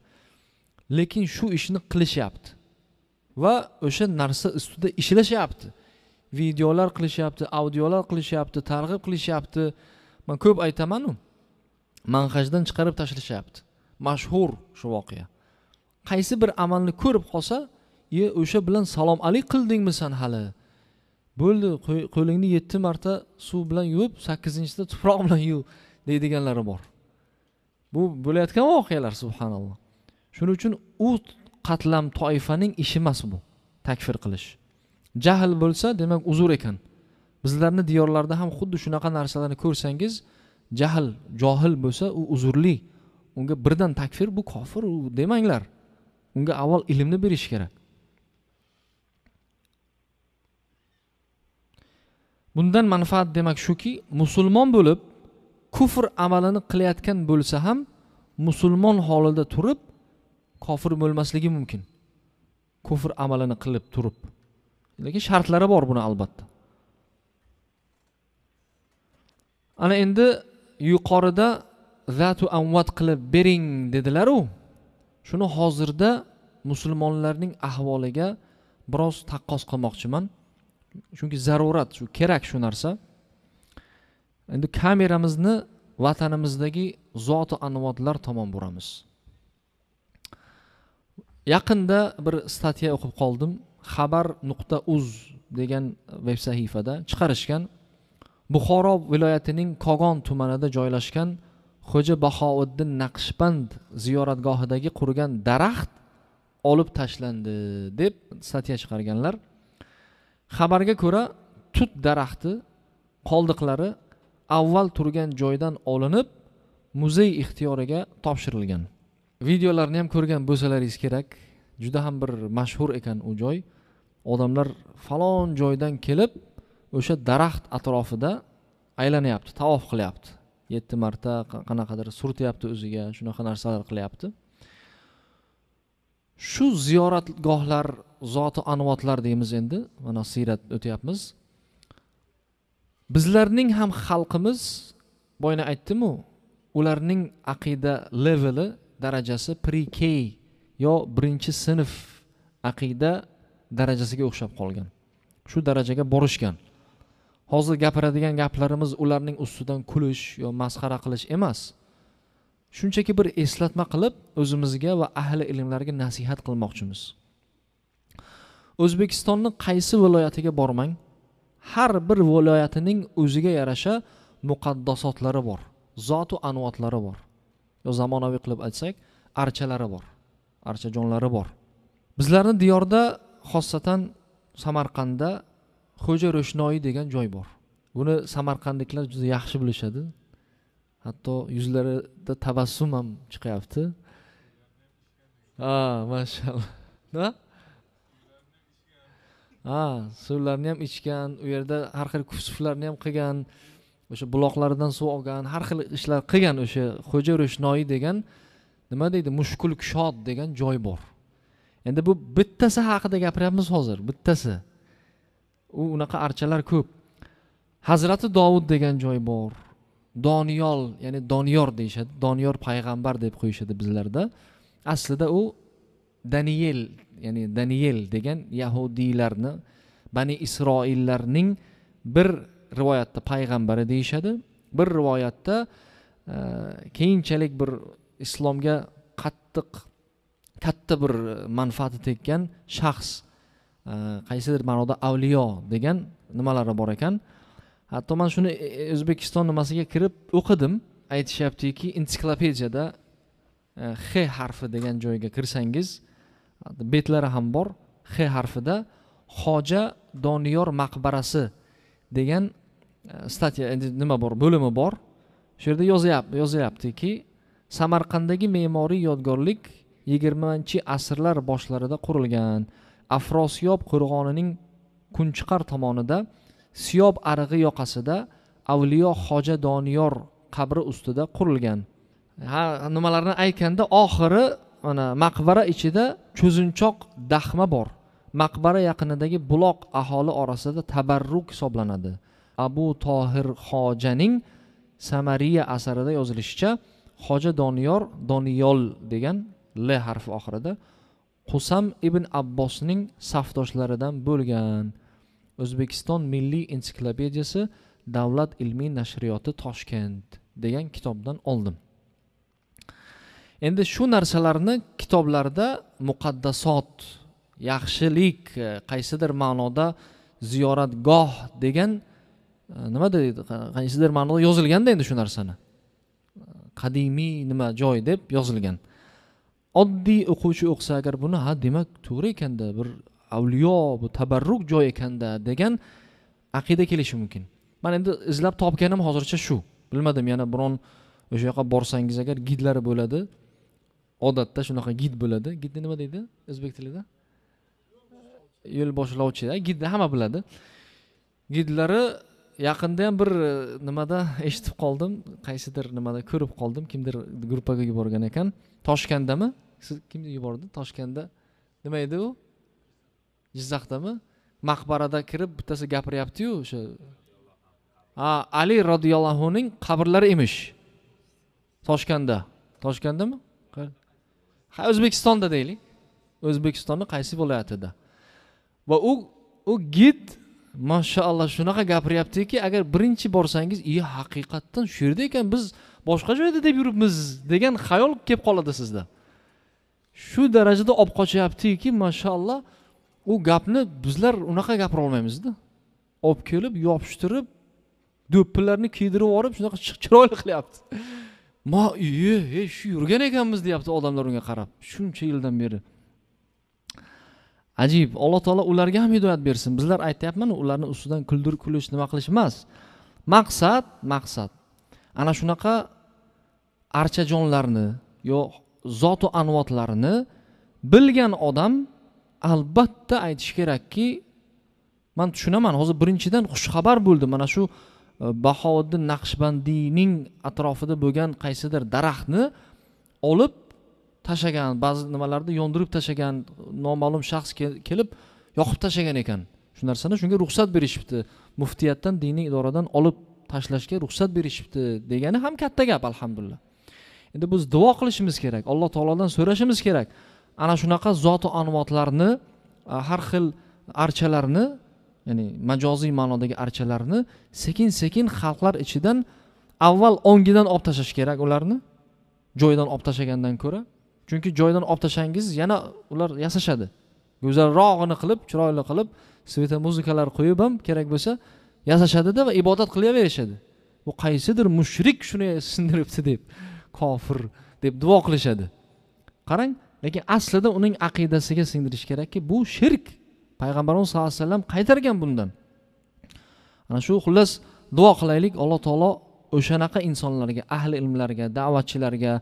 Lekin shu ishni qilishyapti va o'sha narsa ustida ishlashyapti. videolar qilishyapti, audiolar qilishyapti, targ'ib qilishyapti. Men ko'p aytaman-ku. Manhajdan chiqarib tashlashyapti. Mashhur shu voqea. Qaysi bir amalni ko'rib qolsa, o'sha bilan salom alik qildingmi sen hali? Bo'ldi, qo'lingni 7 marta suv bilan yuvib, 8-da tuproq bilan yuv deydiganlari bor. Bu bo'layotgan voqealar, subhanalloh. Shuning uchun u qatlam toifaning ishi emas bu, takfir qilish. Jahl bo'lsa, demak uzr ekan. Bizlarning diyorlarda ham xuddi shunaqa narsalarni ko'rsangiz, johil bo'lsa, u uzrli. Unga birdan takfir, bu kofir demanglar. Unga avval ilmni berish kerak. Bundan manfaat demak shuki, musulmon bo'lib kufr amalini qilayotgan bo'lsa ham musulmon holida turib kofir bo'lmasligi mumkin. Kufr amalini qilib turib. Lekin shartlari bor buni albatta. Ana endi yuqorida zatu amvat qilib bering dedilar-u. Shuni hozirda musulmonlarning ahvoliga biroz taqqos qilmoqchiman. Chunki zarurat, shu kerak shu narsa. Endi kameramizni vatanimizdagi zoti anvatlar tomon buramiz. Yaqinda bir statya o'qib qoldim. Xabar.uz degan veb sahifada chiqarishgan. Buxoro viloyatining Kogon tumanida joylashgan Xo'ja Bahovuddin Naqshband ziyoratgohidagi qurgan daraxt olib tashlandi deb statya chiqarganlar. Xabarga ko'ra, tut daraxti qoldiqlari avval turgan joydan olinib, muzey ixtiyoriga topshirilgan. Videolarni ham ko'rgan bo'lsalaringiz kerak. Juda ham bir mashhur ekan u joy. Odamlar falon joydan kelib, o'sha daraxt atrofida aylanyapti, tavof qilyapti. 7 marta qanaqadir surtyapti o'ziga, shunaqa narsalar qilyapti. Shu ziyoratgohlar, zoti anvatlar deymiz endi, mana sirat o'tyapmiz. Bizlarning ham xalqimiz, boyna aytdim-ku, ularning aqida leveli, darajasi pre-K yo 1-sinf aqida darajasiga o'xshab qolgan. Shu darajaga borishgan. Hozir gapiradigan gaplarimiz ularning ustidan kulish yo masxara qilish emas. Shunchaki bir eslatma qilib, o'zimizga va ahli ilmlarga nasihat qilmoqchimiz. O'zbekistonning qaysi viloyatiga bormang, har bir viloyatining o'ziga yarasha muqaddasotlari bor, zotu anvatlari bor. Yo zamonaviy qilib aytsak, archalari bor, archajonlari bor. Bizlarning diyorda, xossatan Samarqandda Xo'ja Ro'shnoyi degan joy bor. Buni samarqandliklar juda yaxshi bilishadi. Hatto yuzlarida tabassum ham chiqyapti. Mashallah. Suvlarni ham ichgan, u yerda har xil kusuflarni ham qilgan, o'sha buloqlardan suv olgan, har xil ishlar qilgan o'sha Xo'ja Ro'shnoyi degan, nima deydi, mushkul kushod degan joy bor. Endi bu bittasi haqida gapiryapmiz hozir, bittasi. U unaqa archalar ko'p. Hazrati Dovud degan joy bor. Doniyol, ya'ni Doniyor deyshadi. Doniyor payg'ambar deb qo'yishadi bizlarda. Aslida u Daniyel, ya'ni Daniyel degan yahudiylarni, Bani Isroillarning bir rivoyatda payg'ambari deyshadi. Bir rivoyatda keyinchalik bir islomga katta bir manfaati tekkan shaxs, qaysidir ma'noda avliyo degan nimalari bor ekan. Hatto men shuni O'zbekiston nimasiga kirib o'qidim. Aytishyaptiki, ensiklopediyada X harfi degan joyga kirsangiz, betlari ham bor. X harfida Xoja Doniyor maqbarasi degan statya, endi nima bor, bo'limi bor. Shu yerda yozyaptiki, Samarqanddagi me'moriy yodgorlik 20-asrlar boshlarida qurilgan. Afrosiyob qo'rg'onining Kunchiqar tomonida Siyob arig'i yoqasida Avliyo Xoja Doniyor qabri ustida qurilgan. Nimalarni aytganda oxiri mana maqbara ichida cho'zinchoq daxma bor. Maqbara yaqinidagi buloq aholi orasida tabarruk hisoblanadi. Abu Tohir Xojaning Samariya asarida yozilishicha, Xoja Doniyor, Doniyol degan L harfi oxirida Qusam ibn Abbosning safdoshlaridan bo'lgan. O'zbekiston Milliy ensiklopediyasi Davlat ilmiy nashriyoti Toshkent degan kitobdan oldim. Endi shu narsalarni kitoblarda muqaddasot, yaxshilik, qaysidir ma'noda ziyoratgoh degan nima deydi, qaysidir ma'noda yozilganda endi shu narsani qadimiy nima joy deb yozilgan. Oddiy o'quvchi o'qisa agar buni ha demak to'g'ri ekanda, bir avliyo, bu tabarruk joy ekanda degan aqida kelishi mumkin. Men endi izlab topganim hozircha shu. Bilmadim, yana biron o'sha yoqqa borsangiz agar gidlari bo'ladi. Odatda shunaqa gid bo'ladi. Gidni nima deydi o'zbek tilida? Yo'l boshlovchi, gidni hamma biladi. Gidlari yaqinda ham bir nimada eshitib qoldim, qaysidir nimada ko'rib qoldim, kimdir gruppaga yuborgan ekan. Toshkentdami? Siz kimga yubordi? Toshkentda nima edi u? Jizzaxdami? Maqbarada kirib bittasi gapiryapti-yu, o'sha Ali radhiyallohu anhuning qabrlari emish. Toshkentda. Toshkentdami? Ha, O'zbekistonda deylik. O'zbekistonning qaysi viloyatida. Va u gid mashaalloh shunaqa gapiryaptiki, agar birinchi borsangiz, haqiqatdan shu yerda ekan, biz boshqa joyda deb yuribmiz degan xayol kelib qoladi sizda. Shu darajada olib qochyaptiki, mashaalloh, u gapni bizlar unaqa gapira olmaymiz-da. Olib kelib, yopishtirib, do'ppilarni kiydirib yorib, shunaqa chiroyli qilyapti. Shu yurgan ekanmiz deyapti odamlar unga qarab. Shuncha yildan beri. Ajib, Alloh taolo ularga ham hidoyat bersin. Bizlar aytayapman, ularni ustidan kulish nima qilish emas. Maqsad. Ana shunaqa archajonlarni yo zot va anvotlarini bilgan odam albatta aytish kerakki, men tushunaman, hozir birinchidan xushxabar bo'ldi. Mana shu Bahovuddin Naqshbandiyning atrofida bo'lgan qaysidir daraxtni olib tashagan, ba'zi nimalarni yondirib tashagan noma'lum shaxs kelib yoqib tashagan ekan. Shu narsani shunga ruxsat berishibdi. Muftiyatdan, diniy idoradan olib tashlashga ruxsat berishibdi degani ham katta gap, alhamdulillah. Endi biz duo qilishimiz kerak, Alloh taolodan so'rashimiz kerak. Ana shunaqa zot va anvotlarni, har xil archalarni, ya'ni majoziy ma'nodagi archalarni sekin-sekin xalqlar ichidan avval ongidan olib tashlash kerak ularni, joydan olib tashagandan ko'ra. Chunki joydan olib tashangiz yana ular yasashadi. Go'zalrog'ini qilib, chiroyli qilib, sveta muzikalar qo'yib ham kerak bo'lsa yasashadi-da va ibodat qilaverishadi. Bu qaysidir mushrik shuni sindiribdi deb, kofir deb duo qilishadi. Qarang, lekin aslida uning aqidasiga singdirish kerakki, bu shirk. Payg'ambarimiz sollallohu alayhi vasallam qaytargan bundan. Ana shu xullas duo qilaylik, Alloh taolo o'shanaqa insonlarga, ahli ilmlarga, da'vatchilarga,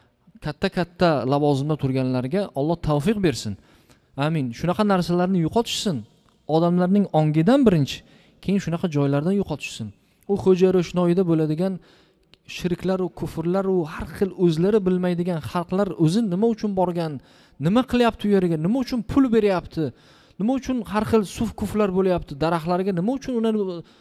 katta lavozimda turganlarga Alloh tavfiq bersin. Amin. Shunaqa narsalarni yo'qotishsin. Odamlarning ongidan birinchi, keyin shunaqa joylardan yo'qotishsin. U Xo'ja Ro'shnoyda bo'ladigan shirklar va kufrlar va har xil o'zlari bilmaydigan xalqlar o'zi nima uchun borgan, nima qilyapti u yerga, nima uchun pul beryapti, nima uchun har xil suf kuflar bo'lyapti, daraxtlarga nima uchun ularni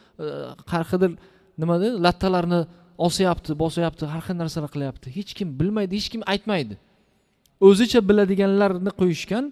har xil nima deydi, lattalarni osyapti, bosyapti, har xil narsalar qilyapti. Hech kim bilmaydi, hech kim aytmaydi. O'zicha biladiganlarni qo'yishgan.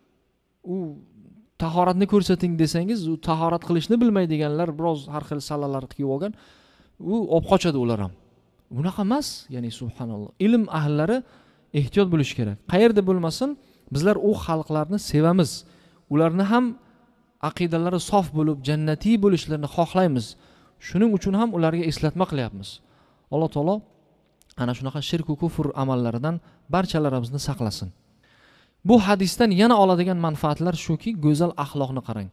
U tahoratni ko'rsating desangiz, u tahorat qilishni bilmaydiganlar biroz har xil sallalar qilib olgan, u olib qochadi ular ham. Bunaqa emas, ya'ni subhanalloh. Ilm ahllari ehtiyot bo'lish kerak. Qayerda bo'lmasin, bizlar u xalqlarni sevamiz. Ularni ham aqidalari sof bo'lib, jannatiy bo'lishlarini xohlaymiz. Shuning uchun ham ularga eslatma qilyapmiz. Alloh taolo ana shunaqa shirk va kufr amallaridan barchalarimizni saqlasin. Bu hadisdan yana oladigan manfaatlar shuki, go'zal axloqni qarang.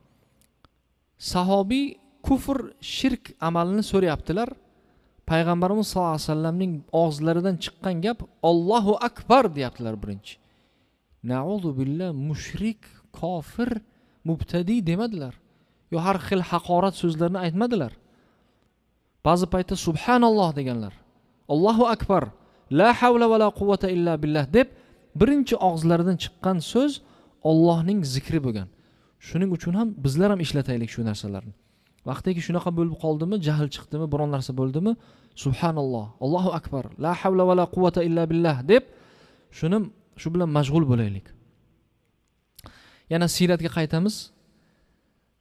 Sahobiy kufr, shirk amalini so'rayaptilar. Payg'ambarimiz sollallohu alayhi vasallamning og'zlaridan chiqqan gap Allohu akbar deyaptilar birinchi. Na'udhu billah, mushrik, kofir, mubtadi demadilar. Yo har xil haqorat so'zlarni aytmadilar. Ba'zi paytda subhanalloh deganlar. Allohu akbar, la havla va la quvvata illa billah deb birinchi og'zlaridan chiqqan so'z Allohning zikri bo'lgan. Shuning uchun ham bizlar ham ishlataylik shu narsalarni. Vaqtiki shunaqa bo'lib qoldimi, jahl chiqdimi, biron narsa bo'ldimi, subhanalloh, Allohu akbar, la havla va la quvvata illa billah deb shu bilan mashg'ul bo'laylik. Yana siyratga qaytamiz.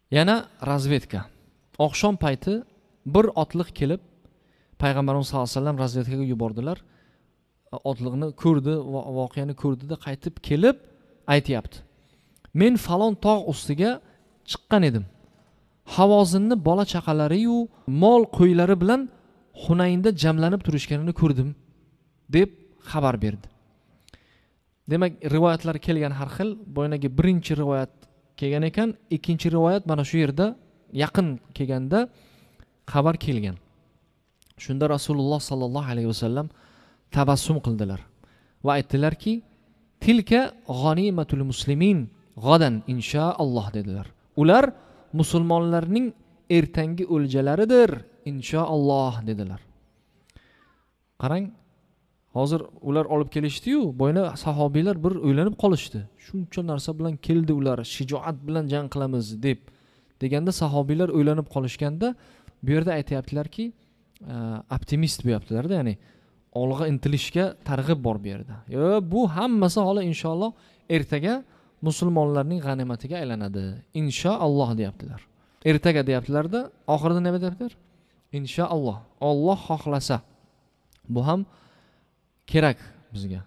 Yana razvedka. Oqshom payti bir otliq kelib payg'ambarimiz sollallohu alayhi vasallam razvedkaga yubordilar. Otliqni ko'rdi, voqeani ko'rdida qaytib kelib aytayapti. Men falon tog' ustiga chiqqan edim. Havozinni bola chaqalari yu mol qo'ylari bilan Hunaynda jamlanib turishganini ko'rdim deb xabar berdi. Demak, rivoyatlar kelgan har xil. Boyagi birinchi rivoyat kelgan ekan, ikkinchi rivoyat mana shu yerda yaqin kelganda xabar kelgan. Shunda Rasululloh sallallohu alayhi vasallam tabassum qildilar va aytdilarki, tilka g'animatul muslimin g'adan inshaalloh dedilar. Ular musulmonlarning ertangi o'ljalaridir inshaalloh dedilar. Qarang, hozir ular olib kelishdi-yu, boyna sahobiylar bir o'ylanib qolishdi. Shuncha narsa bilan keldi ular, shijoat bilan jang qilamiz deganda sahobiylar o'ylanib qolishganda bu yerda aytayaptilarki, optimist bo'yaptilar-da, ya'ni olg'a intilishga targ'ib bor bu yerda. Bu hammasi hali inshaalloh ertaga musulmonlarning g'animatiga aylanadi. Inshaalloh deyaptilar. Ertaga deyaptilar-da, oxirida nima deyaptilar? Inshaalloh. Alloh xohlasa. Bu ham kerak bizga.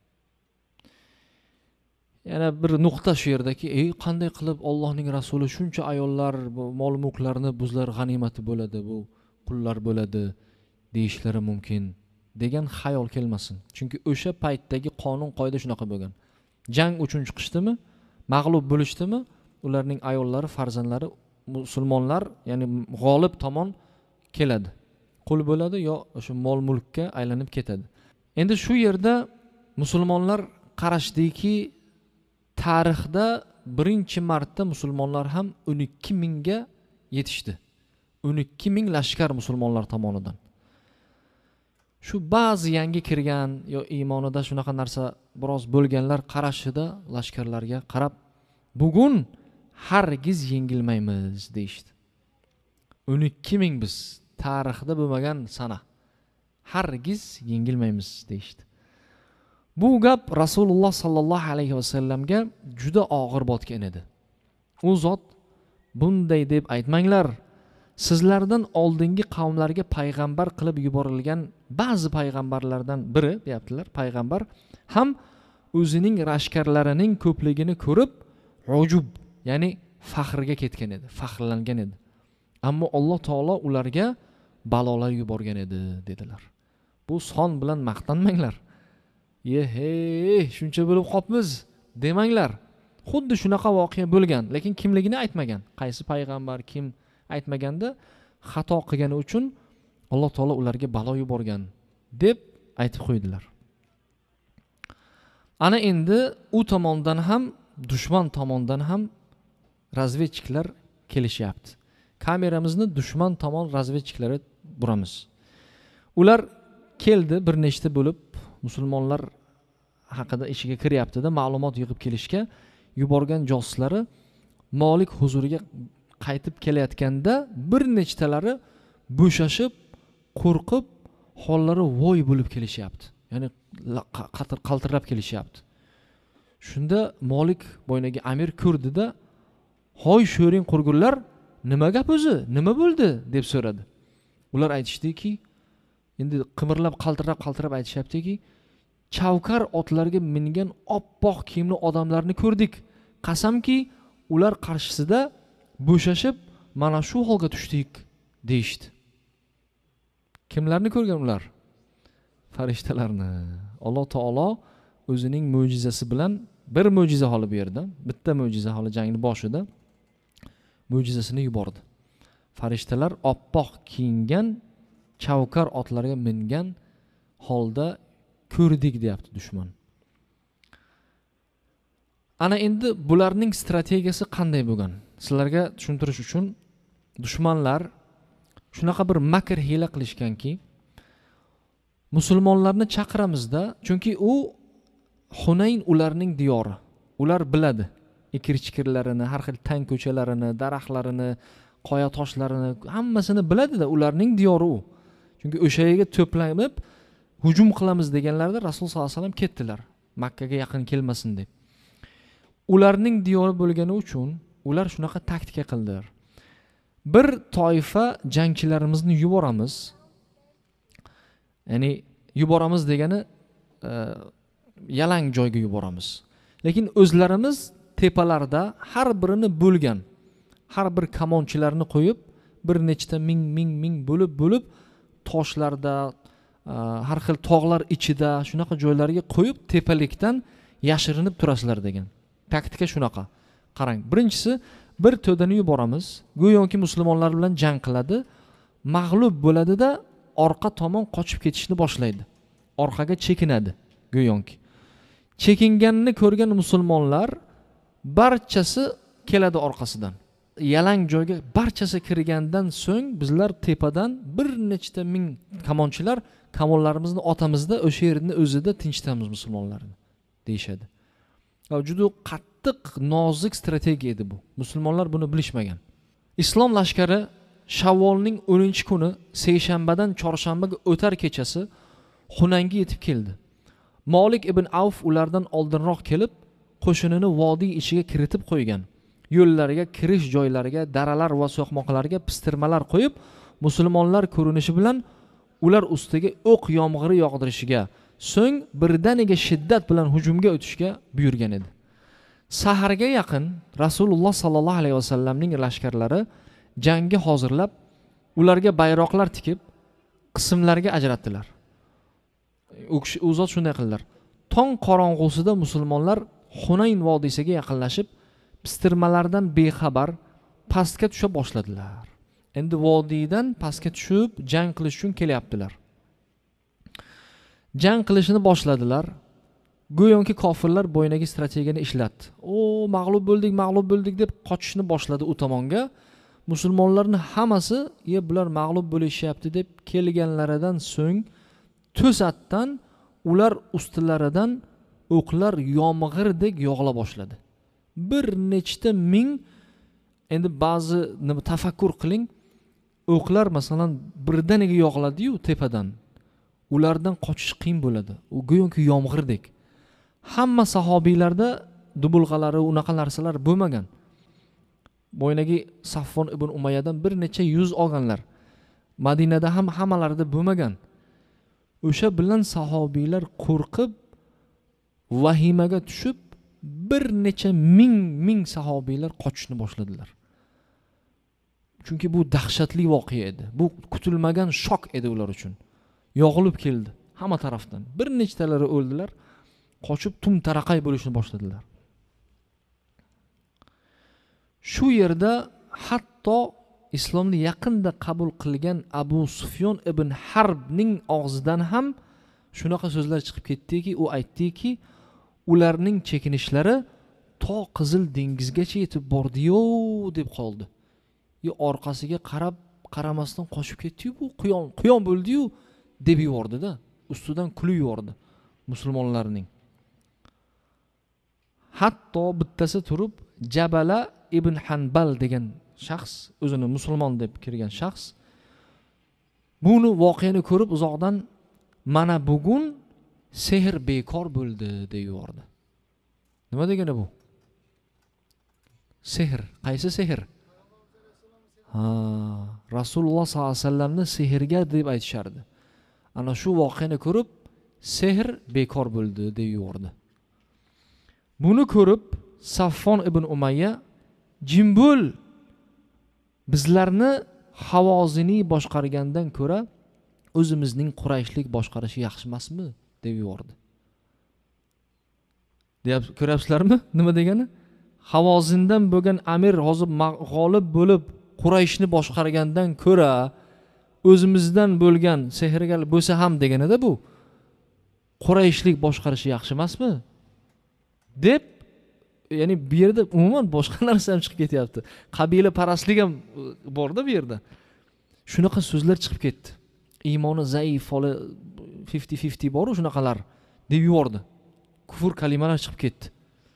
Yana bir nuqta shu yerdaki, qanday qilib Allohning rasuli shuncha ayollar, mol-mulklarni bizlar g'animati bo'ladi, bu qullar bo'ladi deyishlari mumkin degan xayol kelmasin. Chunki o'sha paytdagi qonun qoida shunaqa bo'lgan. Jang uchun chiqishdimi, mag'lub bo'lishdimi, ularning ayollari, farzandlari musulmonlar, ya'ni g'olib tomon keladi. Qul bo'ladi yo o'sha mol-mulkka aylanib ketadi. Endi shu yerda musulmonlar qarashdiki, tarixda birinchi marta musulmonlar ham 12 mingga yetishdi. 12 ming lashkar musulmonlar tomonidan. Shu ba'zi yangi kirgan yo iymonida shunaqa narsa biroz bo'lganlar qarashida lashkarlarga qarab, bugun hargiz yengilmaymiz deyishdi. 12 ming biz, tarixda bo'lmagan sana. Hargiz yengilmaymiz deyishdi. Bu gap Rasululloh sallallohu alayhi vasallamga juda og'ir botgan edi. U zot bunday deb aytmanglar. Sizlardan oldingi qavmlarga payg'ambar qilib yuborilgan ba'zi payg'ambarlardan biri deyaptilar, payg'ambar ham o'zining lashkarlarining ko'pligini ko'rib, ujub, ya'ni faxrga ketgan edi, faxrlangan edi. Ammo Alloh taolo ularga balolar yuborgan edi dedilar. Bu son bilan maqtanmanglar. Shuncha bo'lib qopmiz demanglar. Xuddi shunaqa voqea bo'lgan, lekin kimligini aytmagan. Qaysi payg'ambar, kim aytmaganda xato qilgani uchun Alloh taolo ularga balo yuborgan deb aytib qo'ydilar. Ana endi u tomondan ham, dushman tomondan ham razvedchiklar kelishyapti. Kameramizni dushman tomon razvedchiklari buramiz. Ular keldi bir nechta bo'lib musulmonlar haqida ishiga kiryapti-da, ma'lumot yig'ib kelishga yuborgan josuslari Malik huzuriga qaytib kelayotganda bir nechtalari bo'shashib, qo'rqib, hollari voy bo'lib kelishyapti. Ya'ni qaltirab kelishyapti. Shunda Malik boynagi amir ko'rdi-da, "Hoy sho'ring qurgurlar, nima gap o'zi? Nima bo'ldi?" deb so'radi. Ular aytishdiki, endi qimirlab, qaltirab aytishyaptiki, "Chavkar otlarga mingan oppoq kiyimli odamlarni ko'rdik. Qasamki, ular qarshisida bo'shashib, mana shu holga tushdik" deyishdi. Kimlarni ko'rgan ular? Farishtalarni. Alloh taolo o'zining mo'jizasi bilan bir mo'jiza holi bu yerda, bitta mo'jiza holi jangning boshida mo'jizasini yubordi. Farishtalar oppoq kiyingan, chavkar otlarga mingan holda ko'rdik deyapti dushman. Ana endi bularning strategiyasi qanday bo'lgan? Sizlarga tushuntirish uchun dushmanlar shunaqa bir makr hiyla qilishganki, musulmonlarni chaqiramizda, chunki u Hunayn ularning diyori. Ular biladi ikir-chikirlarini, har xil tang ko'chalarini, daraxtlarini, qoya toshlarini, hammasini biladi-da, ularning diyori u. Chunki o'sha yerga to'planib hujum qilamiz deganlarda Rasul sollallohu alayhi vasallam ketdilar, Makkaga yaqin kelmasin deb. Ularning diyori bo'lgani uchun ular shunaqa taktika qildilar. bir toifa jangchilarimizni yuboramiz. Ya'ni yuboramiz degani yalang joyga yuboramiz. Lekin o'zlarimiz tepalarda har birini bo'lgan, har bir kamonchilarni qo'yib, bir nechta ming bo'lib toshlarda, har xil tog'lar ichida shunaqa joylarga qo'yib tepalikdan yashirinib turasizlar degan. Taktika shunaqa. Qarang, birinchisi bir to'dani yuboramiz, go'yoki musulmonlar bilan jang qiladi, mag'lub bo'ladi-da, orqa tomon qochib ketishni boshlaydi. Orqaga chekinadi go'yoki. Chekinganini ko'rgan musulmonlar barchasi keladi orqasidan. Yalang joyga barchasi kirgandan so'ng bizlar tepadan bir nechta ming kamonchilar kamonlarimizni otamizda o'sha yerni o'zida tinchitamiz musulmonlarni deyshadi. Juda qattiq nozik strategiya edi bu. Musulmonlar buni bilishmagan. Islom lashkari Shavvolning 10-kuni seshanbadan chorshanbaga o'tar kechasi Xunanga yetib keldi. Malik ibn Avf ulardan oldinroq kelib, qo'shinini vodiy ichiga kiritib qo'ygan. Yo'llariga, kirish joylariga, daralar va so'qmoqlarga pistirmalar qo'yib, musulmonlar ko'rinishi bilan ular ustiga o'q yomg'iri yog'dirishiga, so'ng birdaniga shiddat bilan hujumga o'tishga buyurgan edi. Saharga yaqin Rasululloh sallallohu alayhi vasallamning lashkarlari jangga hozirlab, ularga bayroqlar tikib, qismlarga ajratdilar. U zot shunday qildilar. Tong qorong'usida musulmonlar Xunayn vodiysiga yaqinlashib, pistirmalardan bexabar pastga tusha boshladilar. Endi vodiydan pastga tushib jang qilish uchun kelyaptilar. Jang qilishni boshladilar. Go'yoki kofirlar bo'ynagi strategiyani ishlatdi. Mag'lub bo'ldik deb qochishni boshladi u tomonga. Musulmonlarning hammasi, bular mag'lub bo'lishyapti deb kelganlaridan so'ng to'satdan ular ustilaridan o'qlar yomg'irdek yog'ila boshladi. Bir nechta ming, endi ba'zi tafakkur qiling, o'qlar masalan birdaniga yog'iladi-yu tepadan. Ulardan qochish qiyin bo'ladi. U go'yoki yomg'irdek. Hamma sahobiylarda dubulg'alari, unaqa narsalar bo'lmagan. Bo'ynagi Saffon ibn Umayyadan bir necha yuz olganlar. Madinada ham hammalarida bo'lmagan. O'sha bilan sahobiylar qo'rqib, vahimaga tushib, bir necha ming sahobiylar qochishni boshladilar. Chunki bu dahshatli voqea edi. Bu kutilmagan shok edi ular uchun. Yog'ilib keldi hamma tarafdan. Bir nechtalari o'ldilar, qochib tum-taraqay bo'lishni boshladilar. Shu yerda hatto islomni yaqinda qabul qilgan Abu Sufyon ibn Harbning og'zidan ham shunaqa so'zlar chiqib ketdiki, u aytdiki, ularning chekinishlari to Qizil dengizgacha yetib bordi-yu deb qoldi. Orqasiga qaramasdan qochib ketdi-yu, bu quyon bo'ldi-yu deb yubordi-da. Ustidan kulib yubordi musulmonlarning. Hatto bittasi turib Jabala ibn Hanbal degan shaxs, o'zini musulmon deb kirgan shaxs, buni voqeani ko'rib uzoqdan mana bugun sehr bekor bo'ldi deb yubordi. Nima degani bu? Sehr, qaysi sehr? Rasululloh sollallohu alayhi vasallamni sehrga deb aytishardi. Ana shu voqeani ko'rib sehr bekor bo'ldi deb yubordi. Buni ko'rib Saffon ibn Umayya, jimbul, bizlarni Havoziniy boshqargandan ko'ra o'zimizning Qurayshlik boshqarishi yaxshi emasmi deb yubordi. Ko'ryapsizlarmi nima degani? Havozindan bo'lgan amir hozir g'olib bo'lib Qurayshni boshqargandan ko'ra o'zimizdan bo'lgan sehrgar bo'lsa ham deganida bu Qurayshlik boshqarishi yaxshi emasmi deb, ya'ni bu yerda umuman boshqa narsa ham chiqib ketyapti. Qabila parastlik ham borda bu yerda. Shunaqa so'zlar chiqib ketdi. Iymoni zaif, 50-50 bor, shunaqalar deb yubordi. Kufr kalimalar chiqib ketdi.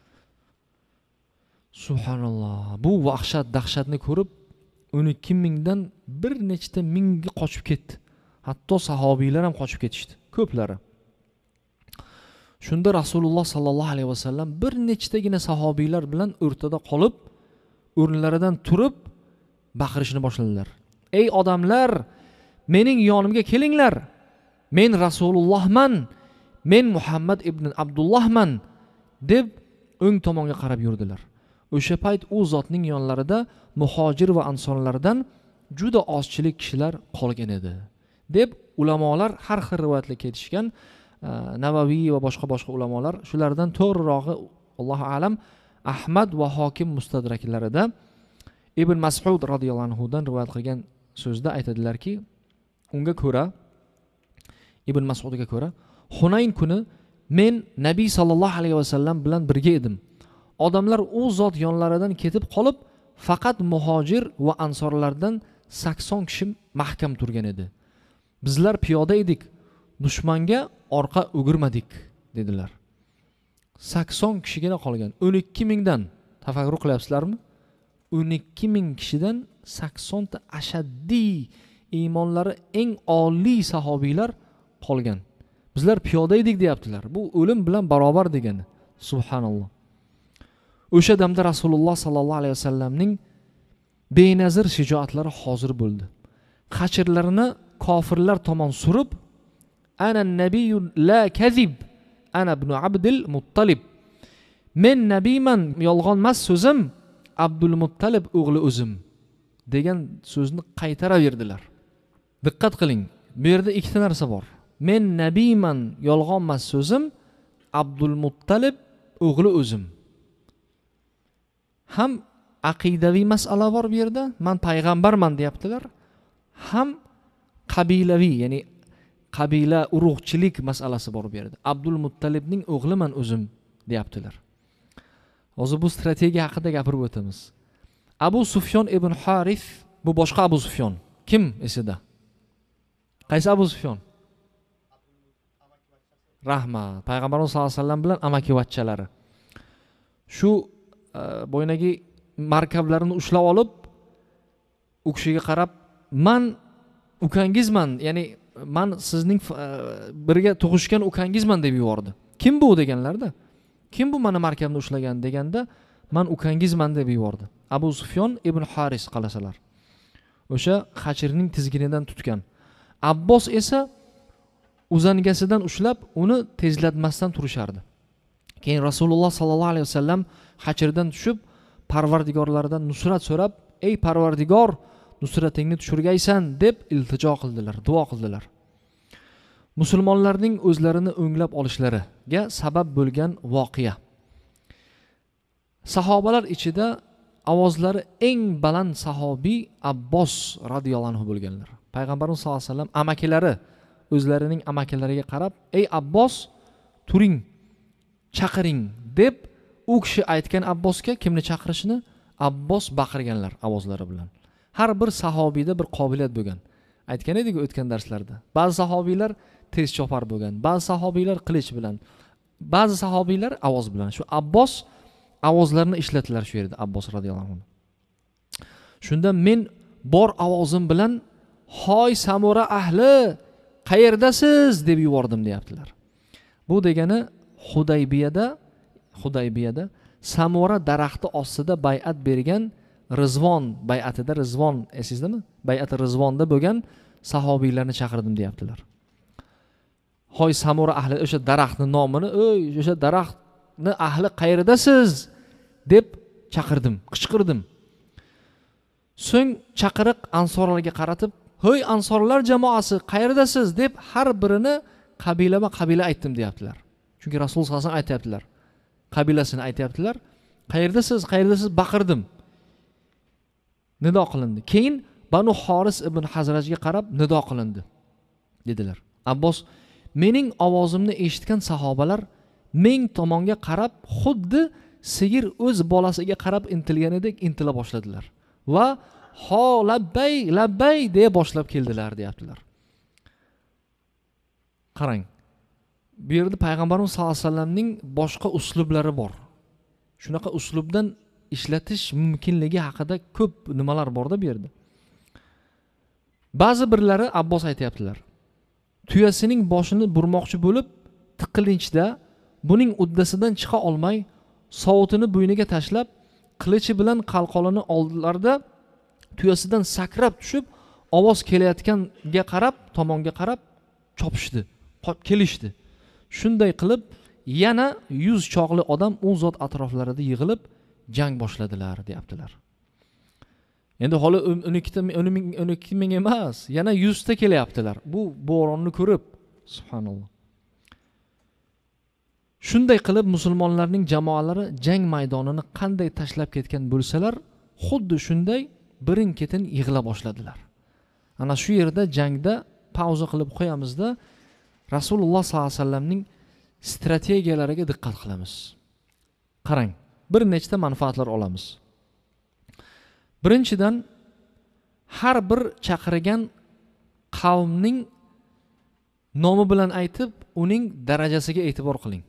Subhanalloh. Bu dahshatni ko'rib 12 mingdan bir nechta mingga qochib ketdi. Hatto sahobiylar ham qochib ketishdi, ko'plari. Shunda Rasululloh sallallohu alayhi vasallam bir nechtagina sahobiylar bilan o'rtada qolib, o'rinlaridan turib, baqirishni boshladilar. Ey odamlar, mening yonimga kelinglar. Men Rasulullohman, men Muhammad ibn Abdullohman deb o'ng tomonga qarab yurdilar. O'sha payt u zotning yonlarida muhojir va ansorlardan juda ozchilik kishilar qolgan edi deb ulamolar har xil rivoyatlarga ketishgan. Navaviy va boshqa ulamolar shulardan to'g'rirog'i Allohu a'lam Ahmad va Hokim mustadraklarida Ibn Mas'ud radhiyallohu anhu dan rivoyat qilgan so'zda aytadilarki, unga ko'ra, Ibn Mas'udga ko'ra, Hunayn kuni men Nabiy sallallohu alayhi vasallam bilan birga edim. Odamlar u zot yonlaridan ketib qolib, faqat muhojir va ansorlardan 80 kishi mahkam turgan edi. Bizlar piyoda edik, dushmanga orqa o'girmadik dedilar. 80 kishigina qolgan. 12 mingdan tafakkur qilyapsizlarmi? 12 ming kishidan 80 ta ashaddiy iymonlari eng oliy sahobiylar qolgan. Bizlar piyoda edik deyaptilar. Bu o'lim bilan barobar degani. Subhanalloh. O'sha damda Rasululloh sallallohu alayhi vasallamning benazir shijoatlari hozir bo'ldi. Qachirlarini kofirlar tomon surib, ana nabiyyu la kazib, ana ibn Abdul Muttalib. Men nabiyman, yolg'on emas so'zim, Abdul Muttalib o'g'li o'zim degan so'zni qaytaraverdilar. Diqqat qiling, bu yerda ikkita narsa bor. Men nabiyman, yolg'on emas so'zim, Abdul Muttalib o'g'li o'zim. Ham aqidaviy masala bor bu yerda, men payg'ambarman deyaptilar. Ham qabilaviy, ya'ni qabila urug'chilik masalasi bor bu yerda. Abdul Muttalibning o'g'liman o'zim deyaptilar. Hozir bu strategiya haqida gapirib o'tamiz. Abu Sufyon ibn Harith, bu boshqa Abu Sufyon. Kim esida? Qaysi Abu Sufyon? Rahmat. Payg'ambarimiz sollallohu alayhi vasallam bilan amakivachchalari. Shu bo'ynagi markablarini ushlab olib, u kishiga qarab, "Men ukangizman, ya'ni men sizning birga tug'ishgan ukangizman" deb yubordi. Kim bu deganlarda? Kim bu meni markabni ushlagan deganda, "Men ukangizman" deb yubordi. Abu Sufyon ibn Haris qalasalar. O'sha Xachirning tizginidan tutgan. Abbos esa uzangasidan ushlab, uni tezlatmasdan turishardi. Keyin Rasululloh sallallohu alayhi vasallam Xachirdan tushib, Parvardigorlaridan nusrat so'rab, "Ey Parvardigor, nusratingni tushirgaysan" deb iltijo qildilar, duo qildilar. Musulmonlarning o'zlarini o'nglab olishlariga sabab bo'lgan voqea. Sahobalar ichida ovozlari eng baland sahobiy Abbos radhiyallohu anhu bo'lganlar. Payg'ambarimiz sollallohu alayhi vasallam amakilari o'zlarining amakilariga qarab, "Ey Abbos, turing, chaqiring" deb u kishi aytgan Abbosga kimni chaqirishini Abbos baqirganlar ovozlari bilan. Har bir sahobiyda bir qobiliyat bo'lgan. Aytgan edik o'tgan darslarda. Ba'zi sahobiylar tez chopar bo'lgan, ba'zi sahobiylar qilich bilan, ba'zi sahobiylar ovoz bilan. Shu Abbos ovozlarini ishlatilar shu yerda, Abbos radhiyallohu anhu. Shunda men bor ovozim bilan "Hoy Samura ahli, qayerdasiz?" deb yubordim deyaptilar. Bu degani Hudaybiyada Samura daraxti ostida bay'at bergan Rizvon bay'atida, Rizvon esingizmi? Bay'at Rizvonda bo'lgan sahobiylarni chaqirdim deyaptilar. Hoy Samura ahli, o'sha daraxtning nomini, "Ey, o'sha daraxtni ahli qayerdasiz?" deb chaqirdim, qichqirdim. So'ng chaqiriq ansorlarga qaratib, "Hoy ansorlar jamoasi, qayerdasiz?" deb har birini qabila aytdim deyaptilar. Chunki Rasululloh sollallohu alayhi vasallam aytayaptilar. Qabilasini aytayaptilar. "Qayerdasiz? Qayerdasiz?" baqirdim. Nido qilindi. Keyin Banu Haris ibn Hazrajga qarab nido qilindi dedilar. Abbos, mening ovozimni eshitgan sahobalar men tomonga qarab xuddi sigir o'z bolasiga qarab intilganidek intila boshladilar va "Ho, labbay, labbay" deya boshlab keldilar deyaptilar. Qarang. Bu yerda Payg'ambarimiz sollallohu alayhi vasallamning boshqa uslublari bor. Shunaqa uslubdan ishlatish mumkinligi haqida ko'p nimalar borda bu yerda. Ba'zi birlari Abbos aytayaptilar. Tuyasining boshini burmoqchi bo'lib, tiqilinchda buning uddasidan chiqa olmay, sovutini bo'yniga tashlab, qilichi bilan qalqonini oldilarda tuyasidan sakrab tushib, ovoz kelayotganga qarab, tomonga qarab chopishdi, kelishdi. Shunday qilib yana 100 choqli odam u zot atroflarida yig'ilib jang boshladilar, deyaptilar. Endi hali 12 ming emas, yana 100 ta kelyaptilar. Bu bo'ronni ko'rib, subhanalloh. Shunday qilib musulmonlarning jamoalari jang maydonini qanday tashlab ketgan bo'lsalar, xuddi shunday birin-ketin yig'ila boshladilar. Ana shu yerda jangda pauza qilib qo'yamizda Rasululloh sollallohu alayhi vasallamning strategiyalariga diqqat qilamiz. Qarang, bir nechta manfaatlar olamiz. Birinchidan, har bir chaqirgan qavmning nomi bilan aytib, uning darajasiga e'tibor qiling.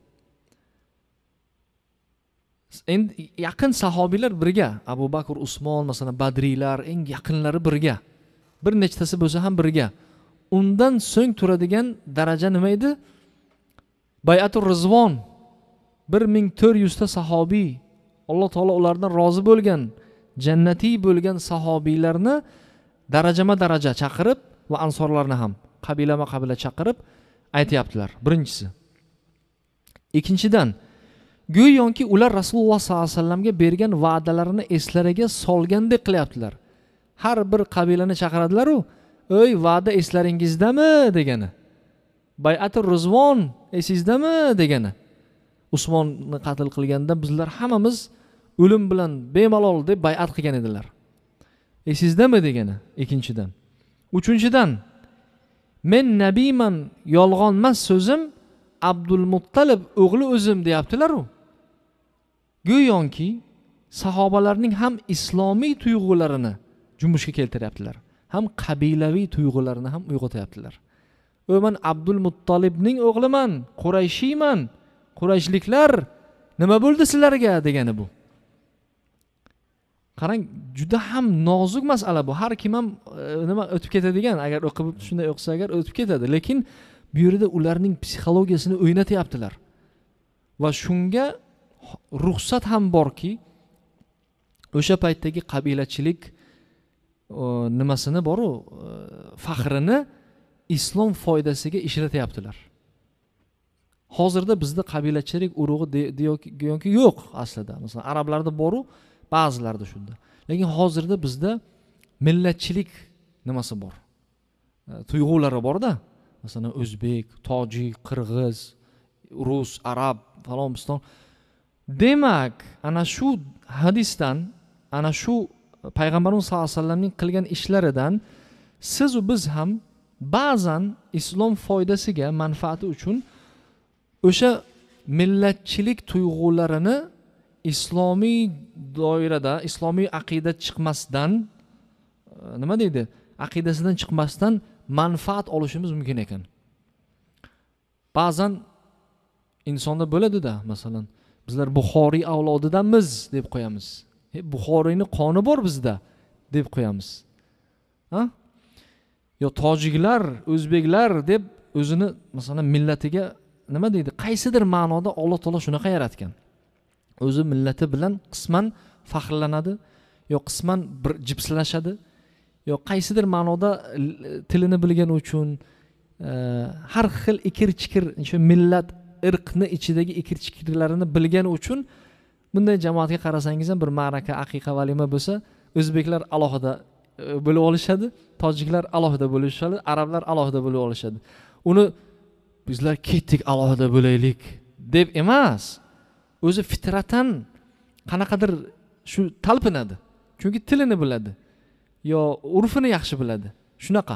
Endi yaqin sahobiylar birga, Abu Bakr, Usmon, masalan Badriylar, eng yaqinlari birga. Bir nechtasi bo'lsa ham birga. Undan so'ng turadigan daraja nima edi? Bay'atur Rizvon, 1400 ta sahobiy, Alloh taolo ulardan rozi bo'lgan, jannatiy bo'lgan sahobiylarni darajama-daraja chaqirib va ansorlarni ham qabila-qabila chaqirib aytayaptilar. Birinchisi. Ikkinchidan, go'yoki ular Rasululloh sollallohu alayhi vasallamga bergan va'dalarini eslariga solgandek qilyaptilar. Har bir qabilani chaqiradilar-ku, "Ey, va'da eslaringizdami?" degani. Bay'atur Rizvon esizdami degani. Usmonni qatl qilganda bizlar hammamiz o'lim bilan bemalol deb bay'at qilgan edilar. Esizdami degani ikkinchidan. Uchinchidan, "Men nabiyman, yolg'on emas so'zim, Abdul Muttalib o'g'li o'zim" deyaptilar-ku. Go'yoki sahobalarning ham islomiy tuyg'ularini jumbushga keltiryaptilar, ham qabilaviy tuyg'ularini ham uyg'otyaptilar. "Men Abdul Muttalibning o'g'liman, Qurayshiyman. Qurayshliklar, nima bo'ldi sizlarga?" degani bu. Qarang, juda ham nozik masala bu. Har kim ham nima o'tib ketadigan, agar o'qib shunday o'qisa agar o'tib ketadi. Lekin bu yerda ularning psixologiyasini o'ynatyaptilar. Va shunga ruxsat ham borki, o'sha paytdagi qabilachilik nimasini boru, faxrini islom foydasiga ishlatyaptilar. Hozirda bizda qabilachilik urug'i go'yoki yo'q aslida. Masalan, arablarda boru, ba'zilarda shunda. Lekin hozirda bizda millatchilik nimasi bor. Tuyg'ulari bor-da. Masalan, o'zbek, tojik, qirg'iz, rus, arab, falon piston. Demak, ana shu hadisdan, ana shu payg'ambarimiz sollallohu alayhi vasallamning qilgan ishlaridan siz va biz ham ba'zan islom foydasiga, manfaati uchun o'sha millatchilik tuyg'ularini islomiy doirada, islomiy aqida chiqmasdan, nima deydi? Aqidasidan chiqmasdan manfaat olishimiz mumkin ekan. Ba'zan insonda bo'ladi-da, masalan, bizlar Buxoriy avlodidanmiz deb qo'yamiz. Buxoriyning qoni bor bizda deb qo'yamiz. Ha? Yo tojiklar, o'zbeklar deb o'zini masalan millatiga nima deydi? Qaysidir ma'noda Alloh taolo shunaqa yaratgan. O'zi millati bilan qisman faxrlanadi, yo qisman bir jipslashadi, yo qaysidir ma'noda tilini bilgani uchun har xil ikir-chikir, o'sha millat, irqni ichidagi ikir-chikirlarini bilgani uchun bunday jamoatga qarasangiz ham bir ma'raka, aqiqa, valima bo'lsa, o'zbeklar alohida bo'lib olishadi, tojiklar alohida bo'lishadi, arablar alohida bo'lib olishadi. Uni bizlar ketdik alohida bo'laylik deb emas, o'zi fitratan qanaqadir shu talpinadi. Chunki tilini biladi, yo urfini yaxshi biladi. Shunaqa.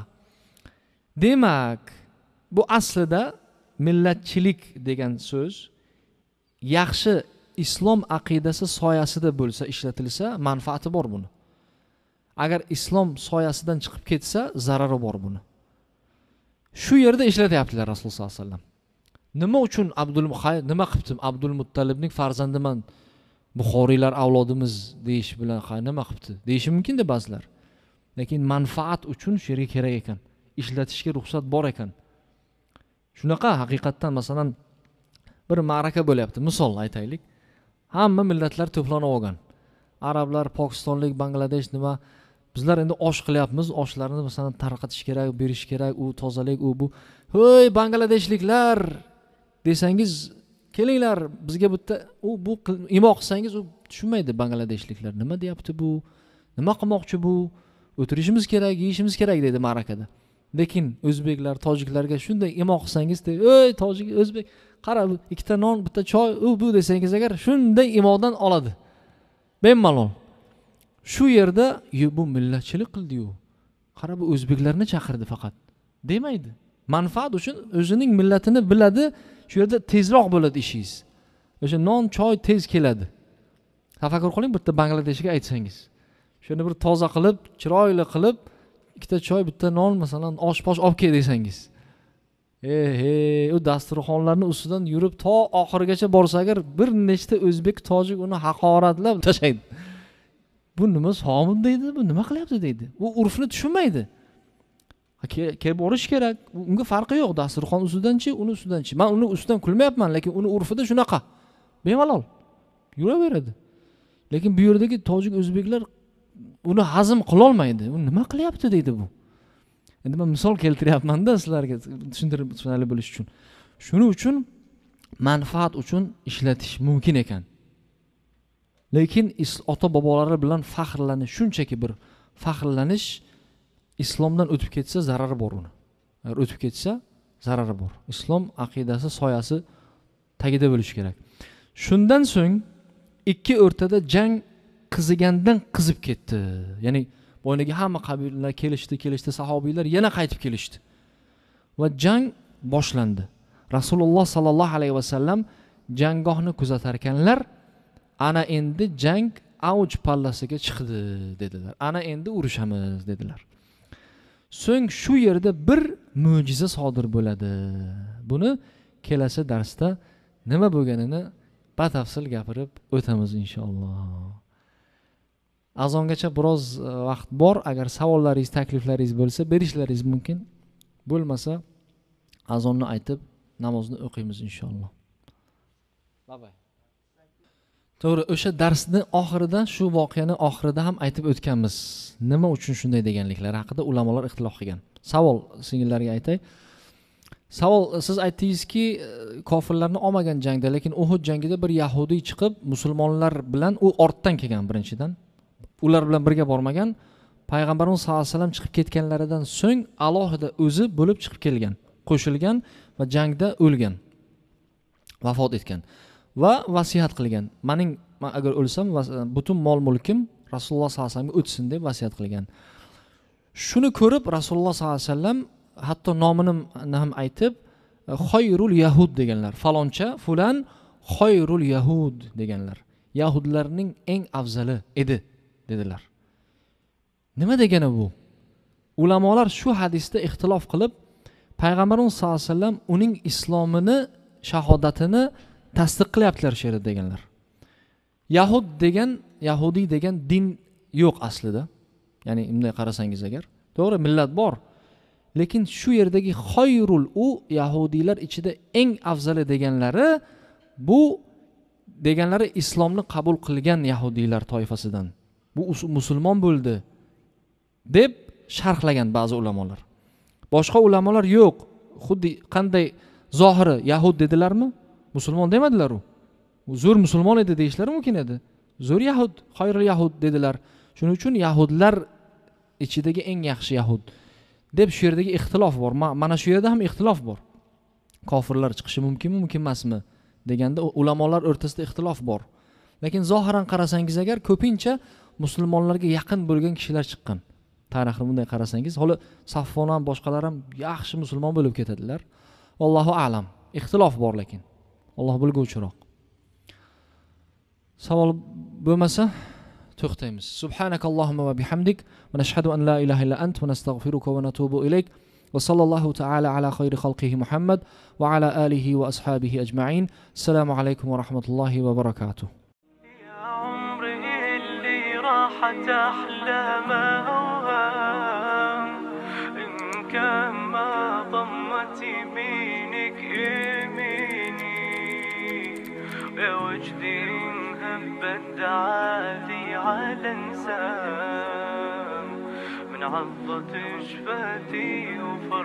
Demak, bu aslida millatchilik degan so'z yaxshi islom aqidasi soyasida bo'lsa, ishlatilsa, manfaati bor buni. Agar islom soyasidan chiqib ketsa, zarari bor buni. Shu yerda ishlatyaptilar Rasululloh sollallohu alayhi vasallam. Nima uchun nima qilibdim? Abdul Muttalibning farzandiman, Buxoriylar avlodimiz deyish bilan nima qilibdi? Deyishi mumkin-da ba'zilar. Lekin manfaat uchun shu yerga kerak ekan. Ishlatishga ruxsat bor ekan. Shunaqa haqiqatdan masalan bir ma'raka bo'lyapti. Misol aytaylik. Hamma millatlar to'planib olgan. Arablar, Pokistonlik, Bangladesh nima Bizlar endi osh qilyapmiz, oshlarni masalan tarqatish kerak, berish kerak, u tozalik, u bu. Hoy Bangladeshliklar desangiz, kelinglar bizga bitta bu imo qilsangiz u tushunmaydi Bangladeshliklar. Nima deyapti bu? Nima qilmoqchi bu? O'tirishimiz kerak, yeyishimiz kerak deydi ma'rakada. Lekin o'zbeklar, tojiklarga shunday imo qilsangiz, "Ey tojik, o'zbek, qara ikkita non, bitta choy, u bu" desangiz agar shunday imodan oladi. Bemalol. Shu yerda bu millatchilik qildi-yu. Qara bu o'zbeklarni chaqirdi faqat. Demaydi. Manfaat uchun o'zining millatini biladi, shu yerda tezroq bo'ladi ishingiz. O'sha non, choy tez keladi. Tafakkur qiling, bitta Bangladeshga aytsangiz. Shuni bir toza qilib, chiroyli qilib, ikkita choy, bitta non, masalan, osh-posh olib kel desangiz. U dasturxonlarning ustidan yurib to oxirigacha borsa agar bir nechta o'zbek, tojik uni haqoratlab tashlaydi. Bu nima somib deydi, bu nima qilyapti deydi. U urfni tushunmaydi. Kelib borish kerak. Unga farqi yo'q. Dasturxon ustidan-chi, uni ustidan-chi. Men uni ustidan kulmayapman, lekin uni urfida shunaqa. Bemalol yuraveradi. Lekin bu yerdagi tojik o'zbeklar uni hazm qila olmaydi. U nima qilyapti deydi bu. Endi men misol keltiryapman-da sizlarga tushuntirib tushunarli bo'lish uchun. Shuning uchun manfaat uchun ishlatish mumkin ekan. Lekin ota bobolari bilan faxrlanish, shunchaki bir faxrlanish islomdan o'tib ketsa zarari bor uni. Agar o'tib ketsa zarari bor. Islom aqidasi soyasi tagida bo'lish kerak. Shundan so'ng ikki o'rtada jang qizigandan qizib ketdi. Ya'ni boyagi hamma qabilalar kelishdi, sahobiylar yana qaytib kelishdi. Va jang boshlandi. Rasululloh sallallohu alayhi vasallam janggohni kuzatar ekanlar. Ana endi jang avj pallasiga chiqdi dedilar. Ana endi urushamiz dedilar. So'ng shu yerda bir mo'jiza sodir bo'ladi. Buni kelasi darsda nima bo'lganini batafsil gapirib o'tamiz inshaalloh. Azongacha biroz vaqt bor. Agar savollaringiz, takliflaringiz bo'lsa, berishlaringiz mumkin. Bo'lmasa azonni aytib namozni o'qiymiz inshaalloh. Bye. To'g'ri, o'sha darsning oxirida, shu voqeani oxirida ham aytib o'tganmiz. Nima uchun shunday deganliklari haqida ulamolar ixtilof qilgan. Savol singillarga aytay. Savol, siz aytdingizki, kofirlarni olmagan jangda, lekin Uhud jangida bir yahudiy chiqib, musulmonlar bilan u ortdan kelgan birinchidan. Ular bilan birga bormagan. Payg'ambarimiz sollallohu alayhi vasallam chiqib ketganlaridan so'ng alohida o'zi bo'lib chiqib kelgan, qo'shilgan va jangda o'lgan. Vafot etgan. Va vasiyat qilgan. Men agar o'lsam, butun mol-mulkim Rasululloh sollallohu alayhi vasallamga o'tsin deb vasiyat qilgan. Shuni ko'rib Rasululloh sollallohu alayhi vasallam hatto nomini ham aytib, Xoyrul Yahud deganlar. Faloncha, fulan Xoyrul Yahud deganlar. Yahudlarning eng afzali edi dedilar. Nima degani bu? Ulamolar shu hadisda ixtilof qilib, Payg'ambarimiz sollallohu alayhi vasallam uning islomini, shahodatini tasdiq qilyaptilar shu yerda deganlar. Yahudiy degan din yo'q aslida. Ya'ni bunday qarasangiz agar, to'g'ri millat bor. Lekin shu yerdagi xoyrul, u yahudiylar ichida eng afzali deganlari, bu deganlari islomni qabul qilgan yahudiylar toifasidan. Bu musulmon bo'ldi deb sharhlagan ba'zi ulamolar. Boshqa ulamolar yo'q. Xuddi qanday zohiri yahud dedilarmi? Musulmon demadilar u. Zo'r musulmon edi deyishlari mumkin edi. Zo'r yahud, xoyrul yahud dedilar. Shuning uchun yahudlar ichidagi eng yaxshi yahud deb shu yerdagi ixtilof bor. Mana shu yerda ham ixtilof bor. Kofirlar chiqishi mumkinmi, mumkin emasmi deganda ulamolar o'rtasida ixtilof bor. Lekin zohiran qarasangiz agar ko'pincha musulmonlarga yaqin bo'lgan kishilar chiqqan. Tarixni bunday qarasangiz, hali Saffon ham boshqalar ham yaxshi musulmon bo'lib ketadilar. Allohu a'lam. Ixtilof bor lekin. Alloh bilguvchiroq. Savol bo'lmasa to'xtaymiz. Subhanakallohumma va bihamdik va nashhadu an la ilaha illa ant va nastag'firuka va natubu ilayk. Va sallallohu ta'ala ala khayri khalqihi Muhammad va ala alihi va ashabihi ajma'in. Assalomu alaykum va rahmatullohi va barakatuh. راحت أحلام أوهام إن كان ما ضمت يمينك يميني يا وجدي إن هبت عالي على انسان عضت شفتي وفرحتي